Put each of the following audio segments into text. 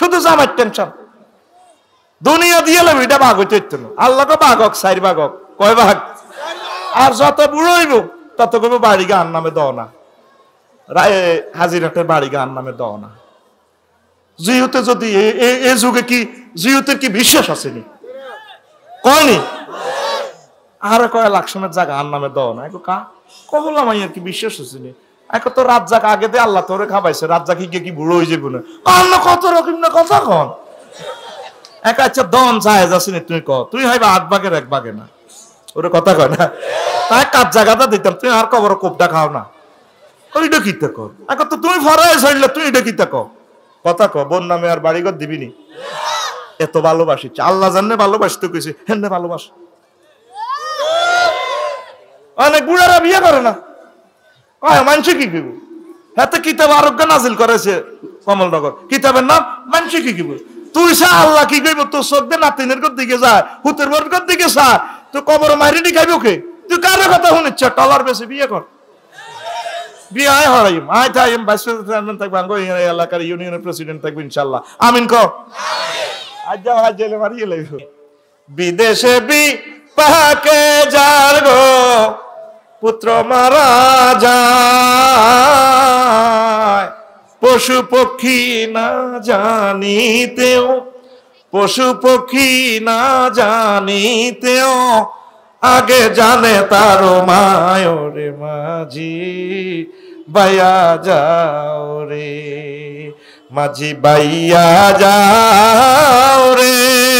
শুধু জামাই টেনশন। দুনিয়া দিয়ে এটা ভাগ হইতে হইতো না, আল্লাহকে ভাগ হোক, 4 ভাগ হোক, কয় ভাগ? আর যত বুড়ো হইব তত কবে বাড়ি গান নামে দাও না, হাজিরাটের বাড়ি গান নামে দাও না। জিহুতে যদি এই যুগে কি জিহুতের কি বিশ্বাস আসেনি? কয়নি? আর কয় লাকসমের জায়গা আর নামে দাও না। কহলাম আর কি বিশ্বাস আসেনি। এখন তো রাজ্জাক আগে দিয়ে আল্লাহ তোরে খাবাইছে, রাজ্জাক কি বুড়ো হয়ে যাবো না? কত রকম না কথা কন। আচ্ছা দন চায় যাচ্ছিনি, তুই ক তুই হইবা 8 ভাগের 1 ভাগে না, ওরে কথা কয় না। তাই কাজ জায়গাটা দিতাম, তুই আর কবর কোপটা খাও না, ওইটা কিতা কর। এখন তো তুমি ফরাই ছাড়লে তুই এটা কিতা কর, কথা ক। বোন নামে আর বাড়িঘর দিবিনি? এত ভালোবাসি, আল্লাহ জানে ভালোবাসতে কইছে, হেন ভালোবাস। অনেক বুড়ারা বিয়ে করে না, কয় মানুষ কি কিব। হাতে কিতাব আরোগ্য নাজিল করেছে কমলনগর, কিতাবের নাম মানুষ কি কিব। তুই সা আল্লাহ কি কইব? তোর চোখ দিয়ে নাতিনের দিকে যায়, হুতের বর দিকে যা, তুই কবর মারিনি খাইব কে? তুই কারো কথা শুনিচ্ছ? টলার বেশি বিয়ে কর, বিয়ে আয় হরাইম, আয় থাইম, ভাইস চেয়ারম্যান থাকবো, এলাকার ইউনিয়নের প্রেসিডেন্ট থাকবো ইনশাল্লাহ। আমিন ক। আজ যাও, আজ জেলে মারিয়ে লাগব। বিদেশে বিপাকে যার গো পুত্র মারা যায়, পশু পক্ষী না জানিতেও, পশু পক্ষী না জানিতেও আগে জানে তার মায় রে মাঝি বাইয়া যাও রে, মাঝি বাইয়া যাও রে,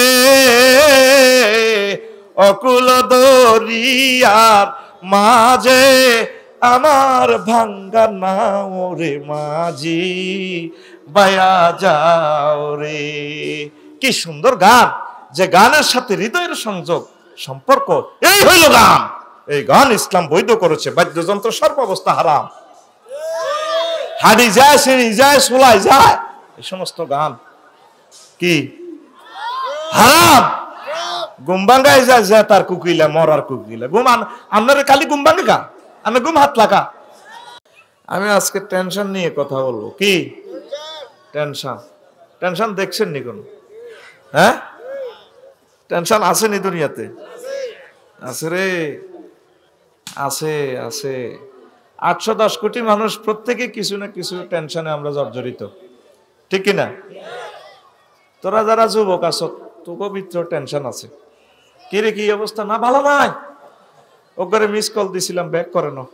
অকুল দরিয়ার মাঝে আমার ভাঙ্গা নাও রে মাঝি বাইয়া যাও রে। কি সুন্দর গান, যে গানের সাথে হৃদয়ের সংযোগ সম্পর্ক, এই হইল গান। এই গান ইসলাম বৈধ করেছে, বাদ্যযন্ত্র সর্বাবস্থা হারাম। হাড়ি যায়, সিঁড়ি যায়, সোলাই যায়, এই সমস্ত গান কি হারাম। গুমবাঙ্গাই যায় যায় তার কুকিলা, মরার কুকিলা। ঘুম আপনার খালি গুমবাঙ্গে গা, আমি ঘুম হাত লাগা। আমি আজকে টেনশন নিয়ে কথা বলবো। কি টেনশন? টেনশন দেখছেন নি কোন? হ্যাঁ, টেনশন আছে নি দুনিয়াতে? আছে রে, আছে আছে। 810 কোটি মানুষ, প্রত্যেকে কিছু না কিছু টেনশনে আমরা জর্জরিত, ঠিক কিনা? তোরা যারা যুবক আছো, তোকে ভিতর টেনশন আছে। কি রে, কি অবস্থা? না ভালো নাই, ওকে মিস কল দিছিলাম, ব্যাক করে না।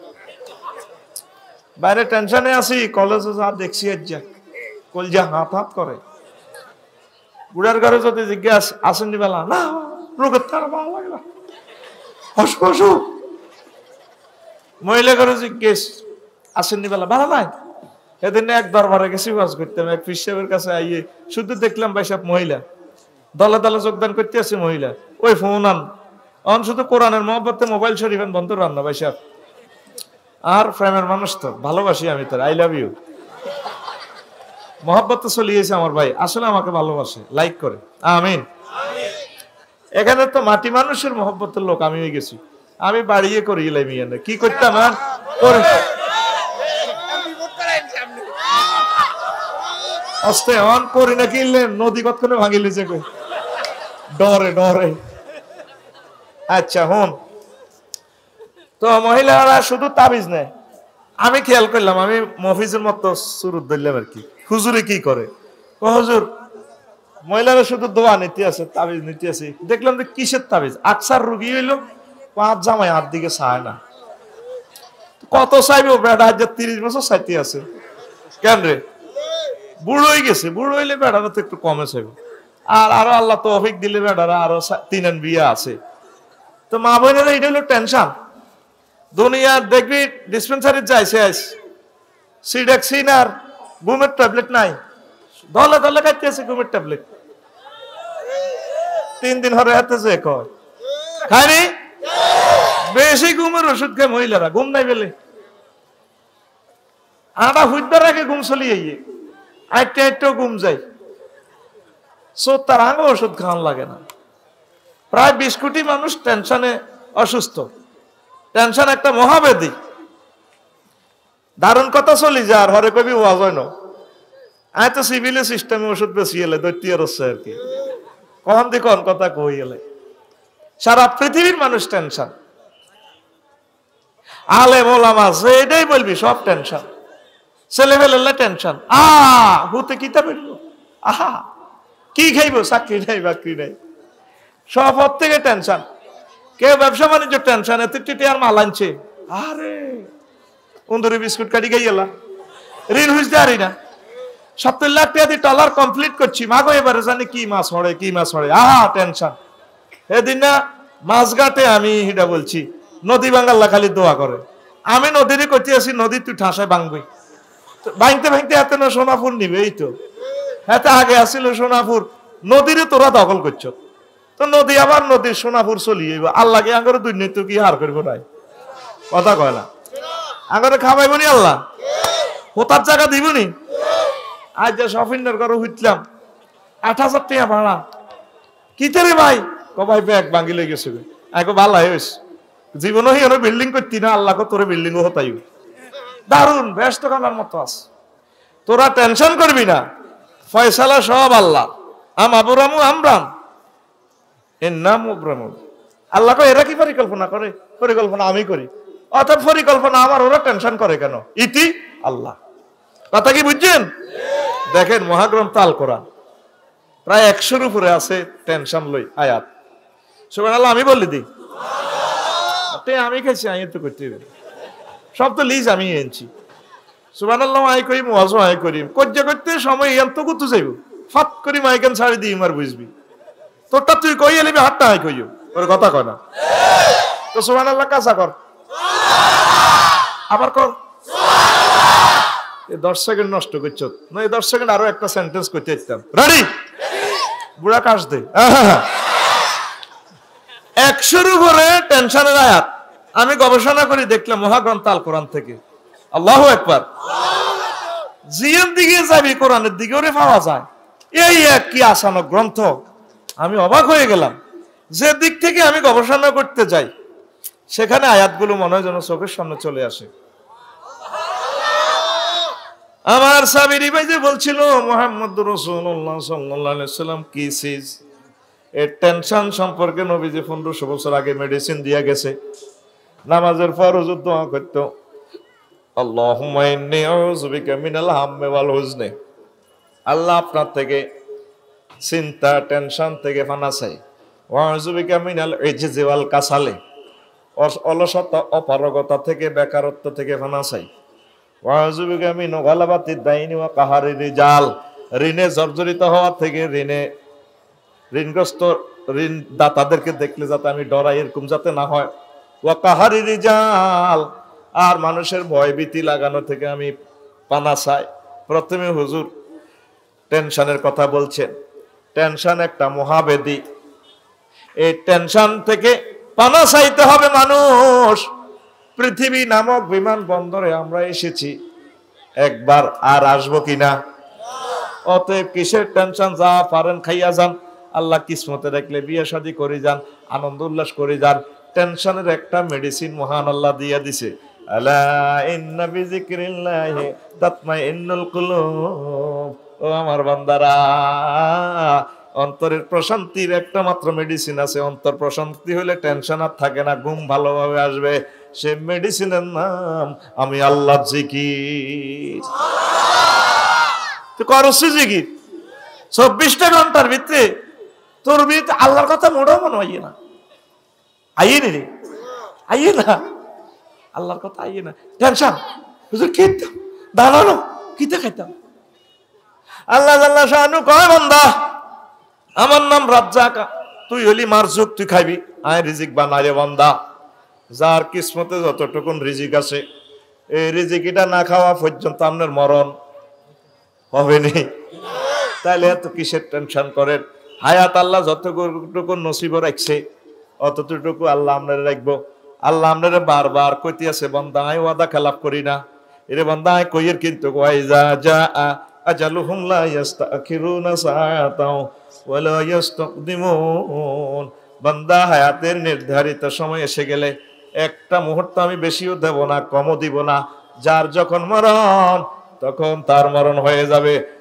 বাইরে টেনশনে আছি, কলেজে যা দেখছি কলজা হাত হাত করে। বুড়ার ঘরে যদি জিজ্ঞাস আসেননি বেলা, না রোগের তার ভালো লাগে না, অসুখ। মহিলা ঘরে জিজ্ঞেস আসেননি বেলা, ভালো নাই। এদিন এক দরবারে গেছি ওয়াজ করতাম, এক পীর সাহেবের কাছে আইয়ে শুধু দেখলাম ভাই সাহেব মহিলা দলে দলে যোগদান করতে আছে মহিলা। ওই ফোন আন শুধু কোরআনের মহব্বতে মোবাইল শরীফ বন্ধ রান না ভাই সাহেব। আর প্রেমের মানুষ তো, ভালোবাসি আমি তোর, আই লাভ ইউ। মহব্বত চলিয়েছে আমার ভাই, আসলে আমাকে ভালোবাসে, লাইক করে। আমিন। এখানে তো মাটি মানুষের মহব্বতের লোক আমি হয়ে গেছি। আমি বাড়িয়ে করি এলাম, কি করতাম আর আস্তে অন করি না, কিনলেন নদী কতক্ষণে ভাঙিলে যে ডরে ডরে। আচ্ছা হন তো, মহিলারা শুধু তাবিজ নেয়। আমি খেয়াল করলাম, আমি মফিজের মতো সুরুত ধরলাম আর কি। হুজুরে কি করে? হুজুর মহিলারা শুধু দোয়া নিতে আছে, তাবিজ নিতে আছে। দেখলাম যে কিসের তাবিজ? আকসার রুগী হইলো, 5 জামাই হাত দিকে চায় না। কত চাইবে? বেড়া 30 বছর চাইতে আছে। কেন রে? বুড়ো হয়ে গেছে, বুড়ো হইলে বেড়ারা তো একটু কমে চাইবে। আর আরো আল্লাহ তো অফিক দিলে বেড়ারা আরো 3 বিয়ে আছে। তো মা বোনেরা এটা হলো টেনশন। দুনিয়ার দেখবি ডিসপেন্সারি যায় শেষ, সিডাক্সিন আর ঘুমের ট্যাবলেট নাই, দলে দলে খাইতেছে ঘুমের ট্যাবলেট। 3 দিন হরে হাতেছে কয় খাইনি, বেশি ঘুমের ওষুধ খায় মহিলারা, ঘুম নাই বেলে। আটা হুইদার আগে ঘুম চলিয়ে আইটে আইটেও ঘুম যায়। তার আগে ওষুধ খাওয়ান লাগে না। প্রায় 20 কোটি মানুষ টেনশনে অসুস্থ। টেনশন একটা মহাব্যাধি। দারুণ কথা চলি যায়, আর হরে কবি ওয়াজ হয় না। আয় তো সিভিলের সিস্টেমে ওষুধ বেশি এলে দৈত্য রচ্ছে আর কি, কখন দিয়ে কোন কথা কই এলে। সারা পৃথিবীর মানুষ টেনশন, আলেম ওলামা এটাই বলবি সব টেনশন, ছেলে ফেলে টেনশন, হুতে কিতা বেরবো, আহা কি খাইবো, চাকরি নাই বাকরি নাই, সব থেকে টেনশন। কেউ ব্যবসা বাণিজ্য টেনশন, এত টিটি আর মাল আনছে, আরে উন্দুরি বিস্কুট কাটি গাই এলা, ঋণ হুঁজতে আরি না, 70 লাখ টাকা দিয়ে টলার কমপ্লিট করছি, মাগো এবারে জানি কি মাছ হড়ে কি মাছ হড়ে, টেনশন। এদিন না মাছঘাটে আমি হিডা বলছি, নদী বাঙ্গাল্লা খালি দোয়া করে, আমি নদীরই করতে আসি, নদী তুই ঠাসায় ভাঙবি, ভাঙতে ভাঙতে এত না সোনাপুর নিবে, এই তো এত আগে আসছিল সোনাপুর, নদীরে তোরা দখল করছো, তো নদী আবার নদীর সোনাপুর চলিয়ে আল্লাহকে আগে দুর্নীতি কি হার করবো নাই, কথা কয় না, আগে খাওয়াইব নি আল্লাহ, হোতার জায়গা দিব নি। আজ যে শপিন্ডার করে উঠলাম 8,000 টাকা ভাড়া, কিতে রে ভাই, ভাই ব্যাগ ভাঙি লেগে গেছে, আগে ভালো হয়েছে, জীবনও হি বিল্ডিং করতি না, আল্লাহকে তোর বিল্ডিং ও হতাই, দারুন ব্যস্ত কানার মতো আছে, তোরা টেনশন করবি না, ফয়সালা সব আল্লাহ, আবুরামু আমরান এর নাম উবরামু, আল্লাহকে এরা কি পরিকল্পনা করে, পরিকল্পনা আমি করি, অর্থাৎ পরিকল্পনা আমার, ওরা টেনশন করে কেন, ইতি আল্লাহ। কথা কি বুঝছেন? দেখেন মহাগ্রন্থ আল কোরআন প্রায় 100-র উপরে আছে টেনশন লই আয়াত, সুবহানাল্লাহ আমি বলি দিই, আমি খেয়েছি আই তো করতে হবে, সব তো লিজ আমি এনেছি, সুবহানাল্লাহ আই করি, ওয়াজও আই করি, করতে করতে সময় এত কত যাইব, ফাত করি মাইকেন ছাড়ি দিই, মার বুঝবি তোরটা তুই কই এলিবি, হাতটা আই কইও, ওর কথা কয় না, তো সুবহানাল্লাহ কাজা কর, আবার কর, 10 সেকেন্ড নষ্ট করছ না, 10 সেকেন্ড আরো একটা সেন্টেন্স করতে দিতাম, রেডি বুড়া কাজ দে, 100-র উপরে টেনশনের আয়াত আমি গবেষণা করে দেখলাম মহাগ্রন্থ আল কোরআন থেকে, আল্লাহু আকবার, জিয়ের দিকে যাবি কোরআনের দিকে ওরে পাওয়া যায়, এই এক কি আসানো গ্রন্থ, আমি অবাক হয়ে গেলাম, যে দিক থেকে আমি গবেষণা করতে যাই সেখানে আয়াতগুলো মনে হয় যেন চোখের সামনে চলে আসে। আমার সাবিরি ভাই যে বলছিল মুহাম্মদুর রাসূলুল্লাহ সাল্লাল্লাহু আলাইহি ওয়াসাল্লাম কি চিজ, এই টেনশন সম্পর্কে নবীজি 1500 বছর আগে মেডিসিন দিয়া গেছে। নামাজের পর হুজুর দোয়া করত, আল্লাহুম্মা ইন্নী আউযু বিকা মিনাল হাম্মি ওয়াল হুজনি, আল্লাহ আপনার থেকে চিন্তা টেনশন থেকে পানা চাই, ওয়া আউযু বিকা মিনাল ইজজি ওয়াল কাসালি, অলসতা অপারগতা থেকে বেকারত্ব থেকে পানা চাই, ওয়া আউযু বিকা মিন গালাবাতিদ দাইনি ওয়া কাহারির রিজাল, ঋণে জর্জরিত হওয়া থেকে, ঋণগ্রস্ত ঋণ দাতাদেরকে দেখলে যাতে আমি ডরাই, এরকম যাতে না হয়, ওয়া কাহারির রিজাল, আর মানুষের ভয় ভীতি লাগানো থেকে আমি পানা চাই। প্রথমে হুজুর টেনশনের কথা বলছেন, টেনশন একটা মহাবেদী, এই টেনশন থেকে পানা চাইতে হবে মানুষ। পৃথিবী নামক বিমান বন্দরে আমরা এসেছি, একবার আর আসবো কিনা, অতএব কিসের টেনশন, যা পারেন খাইয়া যান, আল্লাহ কিসমতে রাখলে বিয়ে শাদী করে যান, আনন্দ উল্লাস করে যান, টেনশনের একটা মেডিসিন মহান আল্লাহ দিয়া দিছে, আলা ইন্না বিযিকরিল্লাহি তাতমাইন্নুল কুলুব, ও আমার বান্দারা অন্তরের প্রশান্তির একটা মাত্র মেডিসিন আছে, অন্তর প্রশান্তি হলে টেনশন আর থাকে না, ঘুম ভালোভাবে আসবে, সে মেডিসিনের নাম আমি আল্লাহর জিকির। তুই করছিস জিকির 24টা ঘন্টার ভিতরে, তোর ভিতরে আল্লাহর কথা মোড়াও মনে হয় না, আইয়ে রে আইয়ে না, আল্লাহর কথা আইয়ে না, টেনশন হুজুর খেতাম দাঁড়ানো কিতে খাইতাম, আল্লাহ আল্লাহ শানু কয় বান্দা আমার নাম রাজ্জাক, তুই হলি মারজুক, তুই খাইবি, আয় রিজিক বানাই রে বান্দা, যার কিসমতে যতটুকুন রিজিক আছে, এই রিজিকটা না খাওয়া পর্যন্ত আপনার মরণ হবে নি, তাইলে এত কিসের টেনশন করেন, হায়াত আল্লাহ যতটুকু নসিব রাখছে অতটুকু আল্লাহ আপনারা রাখবো। আল্লাহ আপনারা বারবার কইতে আছে, বান্দা আয় ওয়াদা খেলাপ করি না, এরে বান্দা আয় কইয়ের কিন্তু ওয়াইজা জা আজালুহুম লা ইস্তাখিরুনা সাআতাও ওয়া লা ইস্তাকদিমুন, বান্দা হায়াতের নির্ধারিত সময় এসে গেলে একটা মুহূর্ত আমি বেশিও দেব না, কমও দিব না, যার যখন মরণ তখন তার মরণ হয়ে যাবে,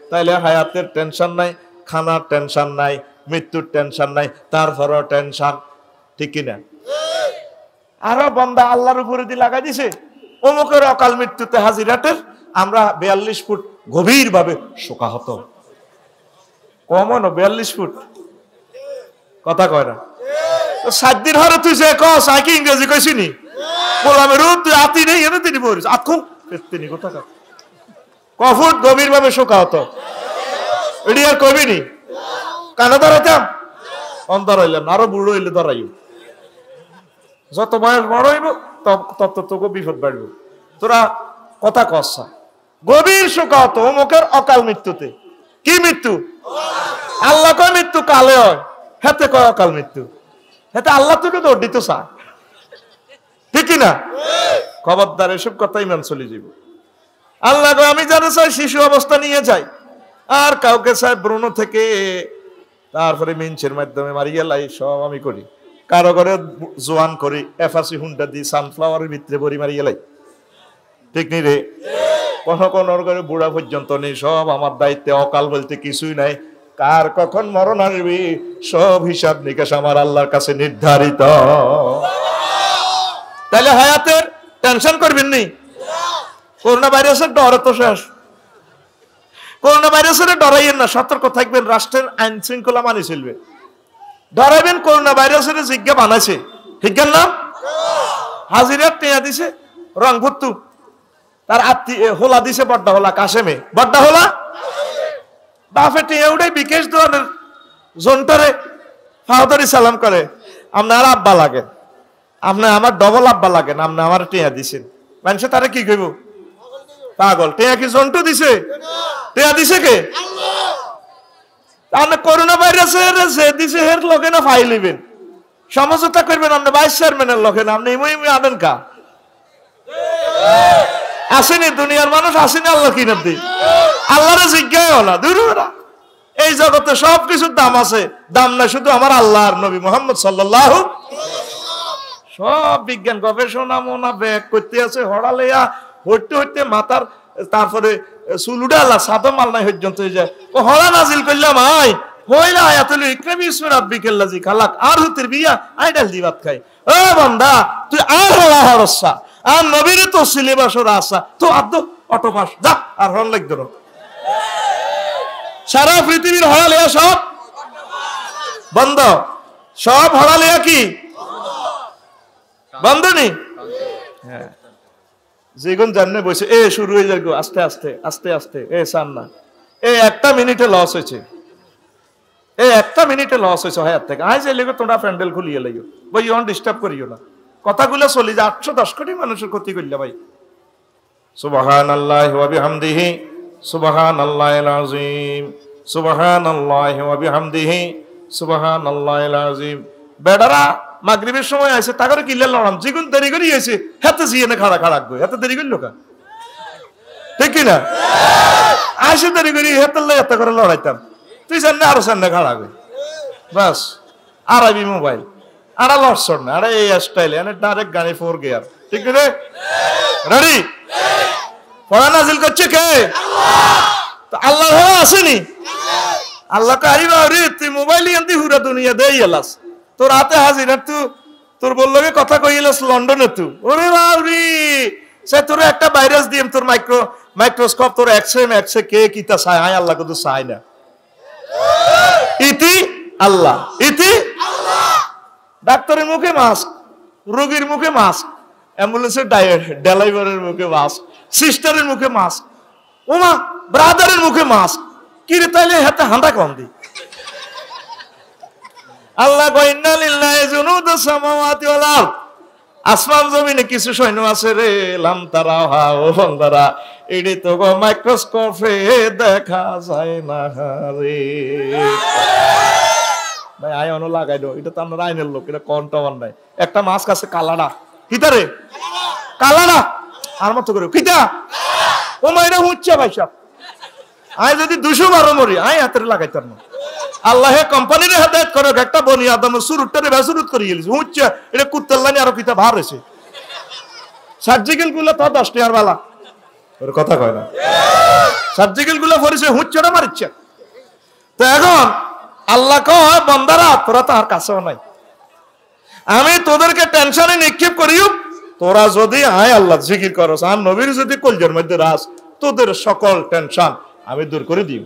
তাইলে হায়াতের টেনশন নাই, খানার টেনশন নাই, মৃত্যুর টেনশন নাই, তারপরও টেনশন, ঠিক কিনা? আরো বন্দা আল্লাহর উপরে দিয়ে লাগাই দিছে অমুকের অকাল মৃত্যুতে হাজিরাটের আমরা 42 ফুট গভীর ভাবে শোকাহত। কমন 42 ফুট কথা কয় না। 7 দিন হরে তুই যে কস আকি ইংরেজি কইছিনি বললাম রূপ তুই আতি নেই এনে তিনি বলিস আতকুম তিনি কথা কা কফুট গভীর ভাবে শোকাহত এডি আর কইবিনি কানা ধরাইতাম অন্তর হইলাম আরো বুড়ো হইলে ধরাইও। যত বয়স বড় হইব তত তোকে বিপদ বাড়বে। তোরা কথা কসা গভীর শোকাহত অমুকের অকাল মৃত্যুতে। কি মৃত্যু? আল্লাহ কয় মৃত্যু কালে হয়, হেতে কয় অকাল মৃত্যু। হেতে আল্লাহ তোকে দৌড় দিত চা, ঠিক কিনা? খবরদার এসব কথা ইমান চলে যাব। আল্লাহ কয় আমি যারা চাই শিশু অবস্থা নিয়ে যাই, আর কাউকে চাই ব্রণ থেকে তারপরে মিঞ্চের মাধ্যমে মারিয়ে লাই, সব আমি করি। কারো ঘরে জোয়ান করি এফাসি হুন্ডা দিই সানফ্লাওয়ারের ভিতরে বড়ি মারিয়ে লাই, ঠিক নি রে? কোন কোন ঘরে বুড়া পর্যন্ত নেই, সব আমার দায়িত্বে। অকাল বলতে কিছুই নাই, কার কখন মরণ আসবে সব হিসাব নিকাশ আমার আল্লাহর কাছে নির্ধারিত। তাহলে হায়াতের টেনশন করবেন নি। করোনা ভাইরাসের ডর তো শেষ। করোনা ভাইরাসের ডরাইয়েন না, সতর্ক থাকবেন, রাষ্ট্রের আইন শৃঙ্খলা মানি চলবে। ডরাইবেন করোনা ভাইরাসের জিজ্ঞা বানাইছে, হিজ্ঞার নাম হাজিরার টেয়া দিছে রংপুত্তু, তার হোলা দিছে বড্ডা হোলা কাশেমে, বড্ডা হোলা বাফে টেয়া উঠে বিকেশ দোয়ানের জোনটারে ফাহদারি সালাম করে, আপনার আব্বা লাগেন, আপনি আমার ডবল আব্বা লাগেন, আপনি আমার টেয়া দিছেন। মানুষে তারা কি কইব? পাগল। টেয়া কি জন্টু দিছে? টেয়া দিছে কে? আপনি করোনা ভাইরাসের যে দিছে হের লগে না ফাইল হইবেন, সমঝোতা করবেন আপনি ভাইস চেয়ারম্যানের লগে না, আপনি ইমই আনেন কা? আসেনি দুনিয়ার মানুষ, আসেনি আল্লাহ কি নব্দি আল্লাহরে জিজ্ঞাসা হলা দুরুরা। এই জগতে সব কিছুর দাম আছে, দাম না শুধু আমার আল্লাহর নবী মুহাম্মদ সাল্লাল্লাহু। সব বিজ্ঞান গবেষণা মোনা ব্যাগ করতে আছে, হড়ালেয়া হইতে হইতে মাথার তারপরে চুলুডা আল্লাহ সাদম আল্লাহ পর্যন্ত হয়ে যায়। ও হড়া নাজিল করলাম আই হইলা আয়াতুল ইকরাম ইসমি রাব্বিকাল্লাযী খালাক আর হুতির বিয়া আই ডাল দি ভাত খাই। ও বান্দা তুই আর হলা হরসা আর নবীর তো সিলেবাসর আসা তো আদ অটো পাস যা আর হল লাগতো না। সারা পৃথিবীর হড়ালেয়া সব বন্ধ, সব হড়ালেয়া কি বন্ধ নেই? হ্যাঁ, যেগুন জাননে বসে এ শুরু হয়ে যাবে আস্তে আস্তে আস্তে আস্তে। এ চান না, এই একটা মিনিটে লস হয়েছে, এই একটা মিনিটে লস হয়েছে হায়াত থেকে। আজ এই লেগে তোমরা প্যান্ডেল খুলিয়ে লাগো ভাই, ইয়ন ডিস্টার্ব করিও না, কথাগুলো চলি যে 810 কোটি মানুষের ক্ষতি করলে ভাই। সুবহানাল্লাহি ওয়া বিহামদিহি সুবহানাল্লাহিল আযীম সুবহানাল্লাহি ওয়া বিহামদিহি সুবহানাল্লাহিল আযীম। বেডারা মাগরিবের সময় আছে তাগরে কিল্লা লড়াম যেগুন দেরি করি হয়েছে হাতে জিয়েনে খাড়া খাড়া গো এত দেরি করলো কা, ঠিক কি না? আসে দেরি করি হাতে লাই এত করে লড়াইতাম, তুই জানলে আরো সামনে খাড়া গো বাস। আড়াইবি মোবাইল আড়া লড়ছর না, আরে এই স্টাইল এনে ডাইরেক্ট গাড়ি 4 গিয়ার, ঠিক রে? রেডি? পড়া নাজিল করছে কে? আল্লাহ। তো আল্লাহ আসেনি? আল্লাহ কারিবা রে তুই মোবাইল এনতি পুরা দুনিয়া দেই এলাস, তোর হাতে হাজির আর তুই তোর বললো কথা কইলাস লন্ডনে তুই। ওরে বাউরি সে তোর একটা ভাইরাস দিয়ে তোর মাইক্রোস্কোপ তোর এক্সরে কে কিতা চায়? আয় আল্লাহ কত চায় না। ইতি আল্লাহ, ইতি আল্লাহ। ডাক্তারের মুখে মাস্ক, রোগীর মুখে মাস্ক, অ্যাম্বুলেন্সের ড্রাইভারের মুখে মাস্ক, সিস্টারের মুখে মাস্ক, ওমা ব্রাদারের মুখে মাস্ক। কি রে তাইলে হাতে হাঁদা কম দি। আল্লাহ কয় ইন্না লিল্লাহি জুনুদাস সামাওয়াতি ওয়াল আরদ, আসমান জমিনে কিছু সৈন্য আছে রে, লাম তারাহা ও বান্দারা এডি তো গো মাইক্রোস্কোপে দেখা যায় না রে। ভাই আই অন লাগাই দাও, এটা তো আমরা আইনের লোক, এটা কন্ট্রোল নাই। একটা মাস্ক আছে কালাডা, কিতা রে? কালাডা আর মত করে কিতা ও মাইরা হুচ্চা ভাই সাহেব, আই যদি 212 মরি আই হাতে লাগাইতাম না। আল্লাহ কোম্পানির হেদায়েত করে একটা বনি আদম সুরুটটারে ভাসুরুত করে গেলিস হুচ্চা, এটা কুত্তাল্লানি আর কিতা ভার হইছে সার্জিক্যাল গুলো তো 10 টাকার বালা, ওর কথা কয় না। সার্জিক্যাল গুলো পরিছে হুচ্চটা মারিচ্ছে। তো এখন আল্লাহ কয় বান্দারা তোরা তো আর কাছেও নাই, আমি তোদেরকে টেনশনে নিক্ষেপ করিও, তোরা যদি আয় আল্লাহ জিকির করস আর নবীর যদি কলজের মধ্যে রাস, তোদের সকল টেনশন আমি দূর করে দিই।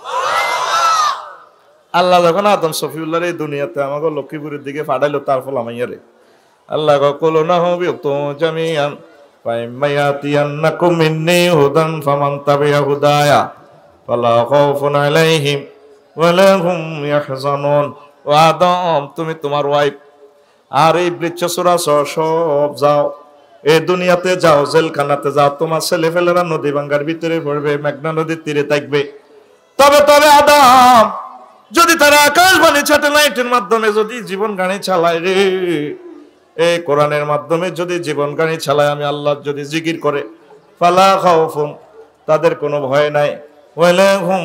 আল্লাহ যখন আদম সফিউল্লাহর এই দুনিয়াতে আমাকে লক্ষ্মীপুরের দিকে পাঠাইলো, তার ফল আমাইয়ারে আল্লাহ কলো না হবি তো জামিয়ান ফাইমায়াতিয়ান্নাকুম মিন্নি হুদান ফামান তাবিয়া হুদায়া ফালা খাউফুন আলাইহিম ওয়ালা হুম ইয়াহজানুন। ও আদম, তুমি তোমার ওয়াইফ আর এই বৃক্ষচূড়া সব যাও, এই দুনিয়াতে যাও, জেলখানাতে যাও, তোমার ছেলেফেলেরা নদী ভাঙ্গার ভিতরে পড়বে, মেঘনা নদীর তীরে থাকবে। তবে আদম, যদি তারা আকাশবাণী স্যাটেলাইটের মাধ্যমে যদি জীবন গাড়ি চালায় রে, এই কোরআনের মাধ্যমে যদি জীবন গাড়ি চালায়, আমি আল্লাহ যদি জিকির করে, ফালা খাউফুন, তাদের কোনো ভয় নাই, ওয়ালা হুম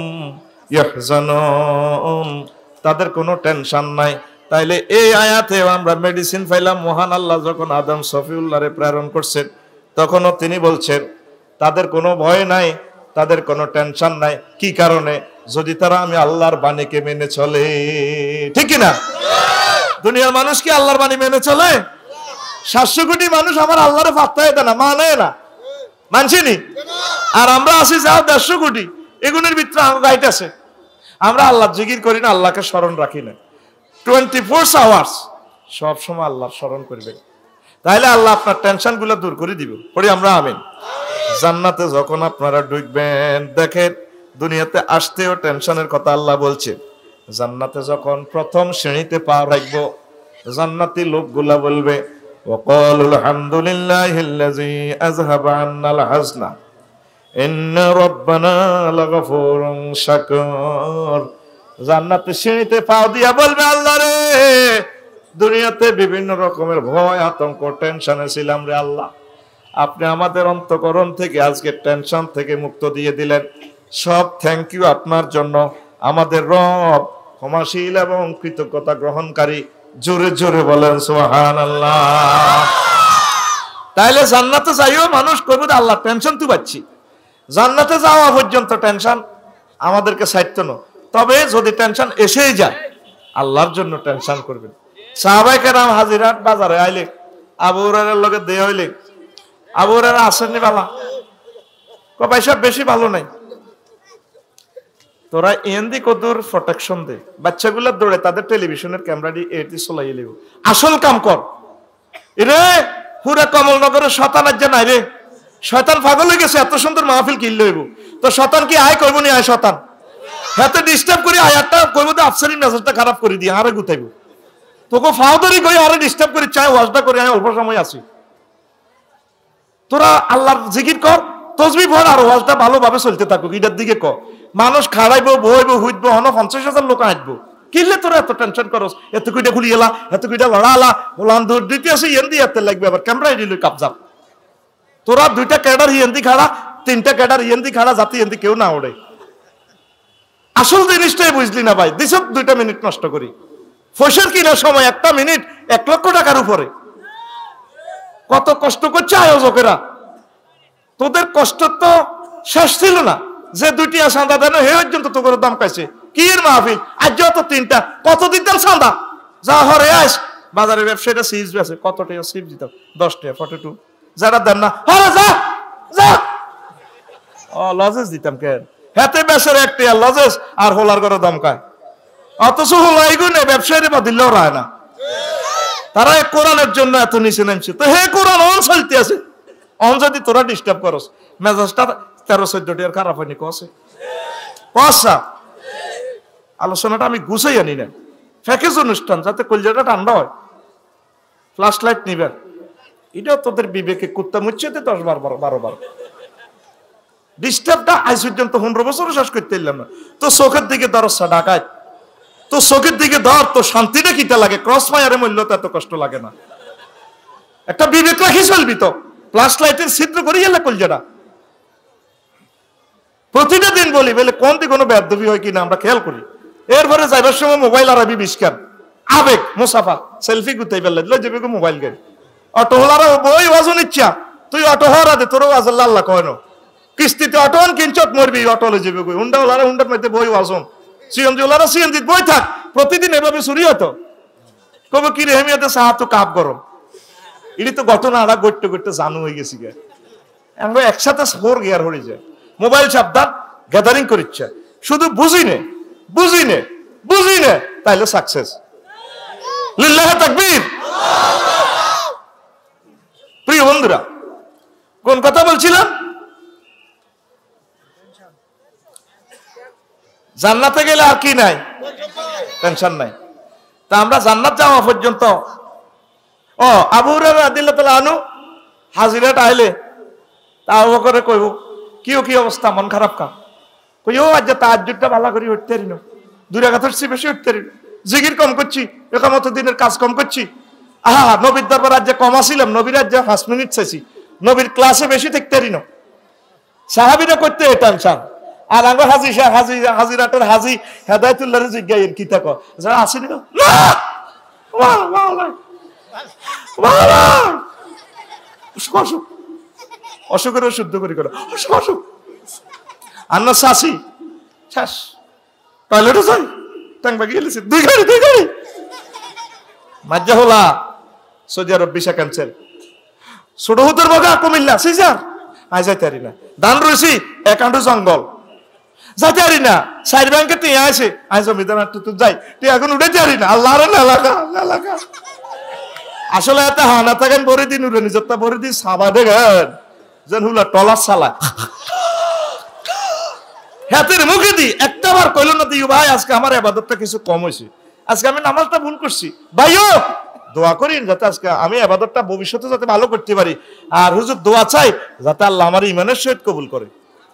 ইয়াহজানুন, তাদের কোনো টেনশন নাই। তাইলে এই আয়াতে আমরা মেডিসিন পাইলাম। মহান আল্লাহ যখন আদম সফিউল্লাহরে প্রেরণ করছেন, তখনও তিনি বলছেন তাদের কোনো ভয় নাই, তাদের কোনো টেনশন নাই। কি কারণে? যদি তারা আমি আল্লাহর বাণীকে মেনে চলে। ঠিক কিনা? দুনিয়ার মানুষ কি আল্লাহর বাণী মেনে চলে? 700 কোটি মানুষ আমার আল্লাহরে পাত্তাই দেয় না, মানে না, মানছিনি। আর আমরা আছি যাও 150 কোটি, এগুলোর ভিতরে আমার রাইট আছে। আমরা আল্লাহ জিকির করি না, আল্লাহকে স্মরণ রাখি না। 24 আওয়ার্স সব সময় আল্লাহর স্মরণ করবেন, তাহলে আল্লাহ আপনার টেনশন গুলো দূর করে দিব। পড়ি আমরা আমিন। জান্নাতে যখন আপনারা ঢুকবেন, দেখেন দুনিয়াতে আসতেও টেনশনের কথা আল্লাহ বলছে। জান্নাতে যখন প্রথম শ্রেণীতে পা রাখবো, জান্নাতি লোকগুলা বলবে ওয়াকালুল হামদুলিল্লাহিল্লাযী আযহাবা আন্নাল হাজনা ইন্না রাব্বানা লাগাফুরুন শাকুর। জান্নাতে শ্রেণীতে পা দিয়া বলবে, আল্লাহ রে, দুনিয়াতে বিভিন্ন রকমের ভয় আতঙ্ক টেনশনে ছিলাম রে আল্লাহ, আপনি আমাদের অন্তঃকরণ থেকে আজকে টেনশন থেকে মুক্ত দিয়ে দিলেন, সব থ্যাংক ইউ আপনার জন্য। আমাদের রব ক্ষমাশীল এবং কৃতজ্ঞতা গ্রহণকারী। জোরে জোরে বলেন সুবহানাল্লাহ। তাইলে জান্নাতে যাইও মানুষ কইবে আল্লাহ টেনশন তুই পাচ্ছি। জান্নাতে যাওয়া পর্যন্ত টেনশন আমাদেরকে ছাড়তো না। তবে যদি টেনশন এসেই যায়, আল্লাহর জন্য টেনশন করবেন। সাহাবায়ে কেরাম হাজিরাত বাজারে আইলে, আবু হুরায়রার লগে দেয়া হইলে, আবু হুরায়রা আসেননি বালা, ভাই সাহেব বেশি ভালো নাই, তোরা এন্দি কদুর প্রোটেকশন দে, বাচ্চাগুলো দৌড়ে তাদের টেলিভিশনের ক্যামেরা দিয়ে এটি চলাই লিব, আসল কাম কর। এরে পুরা কমলনগরের শয়তান আজ নাই রে, শয়তান পাগল হয়ে গেছে, এত সুন্দর মাহফিল কিনলে হইব তো শয়তান কি আয় কইব নি? আয় শয়তান হাতে ডিস্টার্ব করি, আয়াতটা কইব তো আফসারি মেসেজটা খারাপ করে দিয়ে আরে গুতাইব, তোকে ফাউদারি কই আরে ডিস্টার্ব করি, চাই ওয়াজটা করে আমি অল্প সময় আছি। তোরা আল্লাহর জিকির কর, তসবিহ পড়, আর ওয়াজটা ভালোভাবে চলতে থাকুক। এটার দিকে ক, মানুষ খাড়াইবো, বইবো, হুইটবো, হন 50,000 লোক আসবো, কিনলে তোরা এত টেনশন করস, এত কইটা খুলি এলা, এত কইটা লড়ালা, ওলান দৌড় দিতে আসে, এন্দি এত লাগবে, আবার ক্যামেরা দিল কাপজাপ। তোরা 2টা ক্যাডার ইয়েন্দি খাড়া, 3টা ক্যাডার ইয়েন্দি খাড়া, জাতি ইয়েন্দি কেউ না ওড়ে। আসল জিনিসটাই বুঝলি না ভাই, দিছ 2টা মিনিট নষ্ট করি। ফসের কিনার সময় 1টা মিনিট 1 লক্ষ টাকার উপরে। কত কষ্ট করছে আয়োজকেরা, তোদের কষ্ট তো শেষ ছিল না। যে 2টি চাঁদা দেন হে পর্যন্ত তো করে দাম পাইছে, কি এর মাহফিল, আজ যত 3টা, কতদিন দাম চাঁদা যা হরে আস। বাজারে ব্যবসায়ীরা সিজ আছে, কত টাকা সিপ দিতাম, 10 টাকা 42, যারা দেন না হরে যা যা, ও লজেস দিতাম কেন, হাতে বেসার 1 টাকা লজেস আর হোলার করে দাম খায়। অথচ হোলাই গুনে ব্যবসায়ীরা বা দিলেও রায় না, তারা কোরআনের জন্য এত নিচে নামছে। তো হে কোরআন অন চলতে আছে, অন যদি তোরা ডিস্টার্ব করস, মেজাজটা 13-14 টাকার খারাপ হয়নি কসে কসা। আলোচনাটা আমি গুছাই আনি না, প্যাকেজ অনুষ্ঠান যাতে কলজাটা ঠান্ডা হয়। ফ্ল্যাশ লাইট নিবেন, এটাও তোদের বিবেকে কুত্তা মুচ্ছেতে 10-12 বার। ডিস্টার্বটা আজ পর্যন্ত 15 বছরও শেষ করতে পারলাম না। তো চোখের দিকে দরজা ডাকায়, তো চোখের দিকে ধর, তো শান্তিটা কিটা লাগে, ক্রস ফায়ারে মূল্য তো এত কষ্ট লাগে না। একটা বিবেক রাখি চলবি তো, ফ্ল্যাশ লাইটের ছিদ্র করি গেলে কলজাটা। প্রতিটা দিন বলি বলে কোন দিকে কোনো বেদবি হয় কিনা আমরা খেয়াল করি। এরপরে যাইবার সময় মোবাইল আর বিস্কার আবেগ মুসাফা সেলফি গুতাই ফেললে যাবে মোবাইল গাড়ি। অটো হলারা বই ওয়াজন ইচ্ছা, তুই অটো হরা দে, তোর ওয়াজ আল্লাহ কয় না, কিস্তিতে অটোন কিঞ্চত মরবি, অটোলে যাবে কই, হুন্ডা ওলারা হুন্ডার মধ্যে বই আসুন, সিএনজি ওলারা সিএনজি বই থাক, প্রতিদিন এভাবে চুরি হতো। কবে কি রেহমিয়াতে সাহা তো কাপ গরম, এটি তো ঘটনা আড়া গড়তে গড়তে জানু হয়ে গেছি গে। আমরা একসাথে ফোর গিয়ার হয়ে যায়, মোবাইল সাবধান গ্যাদারিং করিচ্ছে, শুধু বুঝি নে তাইলে সাকসেস। লিল্লাহ তাকবীর। প্রিয় বন্ধুরা, কোন কথা বলছিলাম? জান্নাতে গেলে আর কি নাই? টেনশন নাই। তা আমরা জান্নাত যাওয়া পর্যন্ত আবু হুরায়রা রাদিয়াল্লাহু তাআলা আনহু হাজিরাত আইলে তা আবু বকরে কইব, কি অবস্থা, মন খারাপ কা? কইও আজ তাহাজ্জুদটা ভালো করে উঠতে পারি না, দুই রাকাতের চেয়ে বেশি উঠতে পারি না, জিকির কম করছি, একামত দিনের কাজ কম করছি। নবীর দরবার আজ কম আসিলাম, নবীর আজ 5 মিনিট চাইছি, নবীর ক্লাসে বেশি থাকতে পারি না। সাহাবীরা করতে টেনশন। আর আঙ্গ হাজিরাটের হাজি হেদায়েতুল্লাহর জিজ্ঞাসা কি থাকো যারা আসেনি না, অসুখের শুদ্ধ করি করো, অসুখ আন্না শাসি শেষ, টয়লেটে যাই ট্যাং বাগি গেলেছে, দুই গাড়ি মাজ্জা হলা সৌদি আরব ভিসা ক্যান্সেল, ছোট হুতের বগা কুমিল্লা সিজার আই যাইতে পারি না, দান রয়েছি একাউন্টে জঙ্গল যাইতে পারি না, সাইড ব্যাংকে টিয়া আছে আই জমিদার তুই যাই তুই এখন উঠেতে পারি না, আল্লাহর এলাকা আসলে এত হানা থাকেন বরে দিন উড়ে নিজেরটা বরে দিন সাবা দেখেন যেন হুলা টলার চালা হাতের মুখে দি একটা বার কইল না দিও ভাই আজকে আমার ইবাদতটা কিছু কম হয়েছে, আজকে আমি নামাজটা ভুল করছি, ভাইও দোয়া করেন যাতে আজকে আমি ইবাদতটা ভবিষ্যতে যাতে ভালো করতে পারি, আর হুজুর দোয়া চাই যাতে আল্লাহ আমার ইমানের সহিত কবুল করে।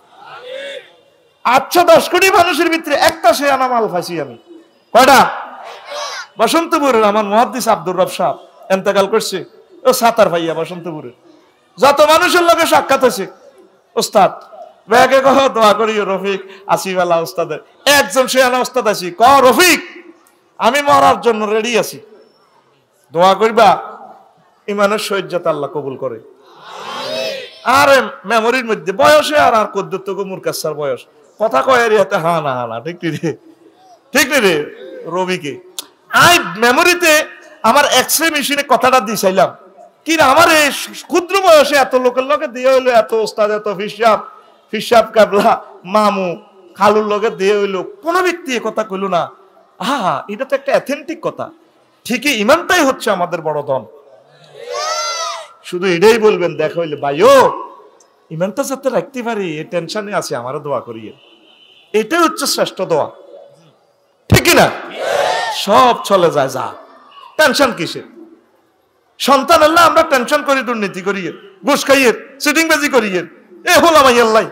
810 কোটি মানুষের ভিতরে একটা সে আনা মাল ফাইছি আমি, কয়টা? বসন্তপুরের আমার মুহাদ্দিস আব্দুর রব সাহেব ইন্তেকাল করছে, ও সাতার ভাইয়া বসন্তপুরের, যত মানুষের লগে সাক্ষাৎ হয়েছে ওস্তাদ ব্যাগে কহ দোয়া করি রফিক আসিফালা ওস্তাদের একজন সে আনা ওস্তাদ আছি, ক রফিক আমি মরার জন্য রেডি আছি, দোয়া করবা ইমানের সহিত যাতে আল্লাহ কবুল করে। আরে মেমোরির মধ্যে বয়সে আর কদ্দুর তো মুরকাসার বয়স, কথা কয় হাতে হানা ঠিক রে রবিকে আই মেমোরিতে আমার এক্সরে মেশিনে কথাটা দিয়েছিলাম, কি না আমার এই ক্ষুদ্র বয়সে এত লোকের লগে দিয়ে হইলো, এত ওস্তাদ এত ফিসাব কাবলা মামু খালুর লগে দিয়ে হইলো, কোন ব্যক্তি কথা কইল না। এটা তো একটা অ্যাথেন্টিক কথা, ঠিকই ইমানটাই হচ্ছে আমাদের বড় ধন। শুধু এটাই বলবেন দেখা হইলে ভাইও ইমানটা যাতে রাখতে পারি এই টেনশনে আছে, আমারও দোয়া করিয়ে, এটাই হচ্ছে শ্রেষ্ঠ দোয়া, ঠিক না? সব চলে যায়, যা টেনশন কিসের? সন্তান আল্লাহ আমরা টেনশন করি, দুর্নীতি করিয়ে, ঘুষ খাইয়ে, সিটিংবাজি করিয়ে, এ হলাম আল্লাহ।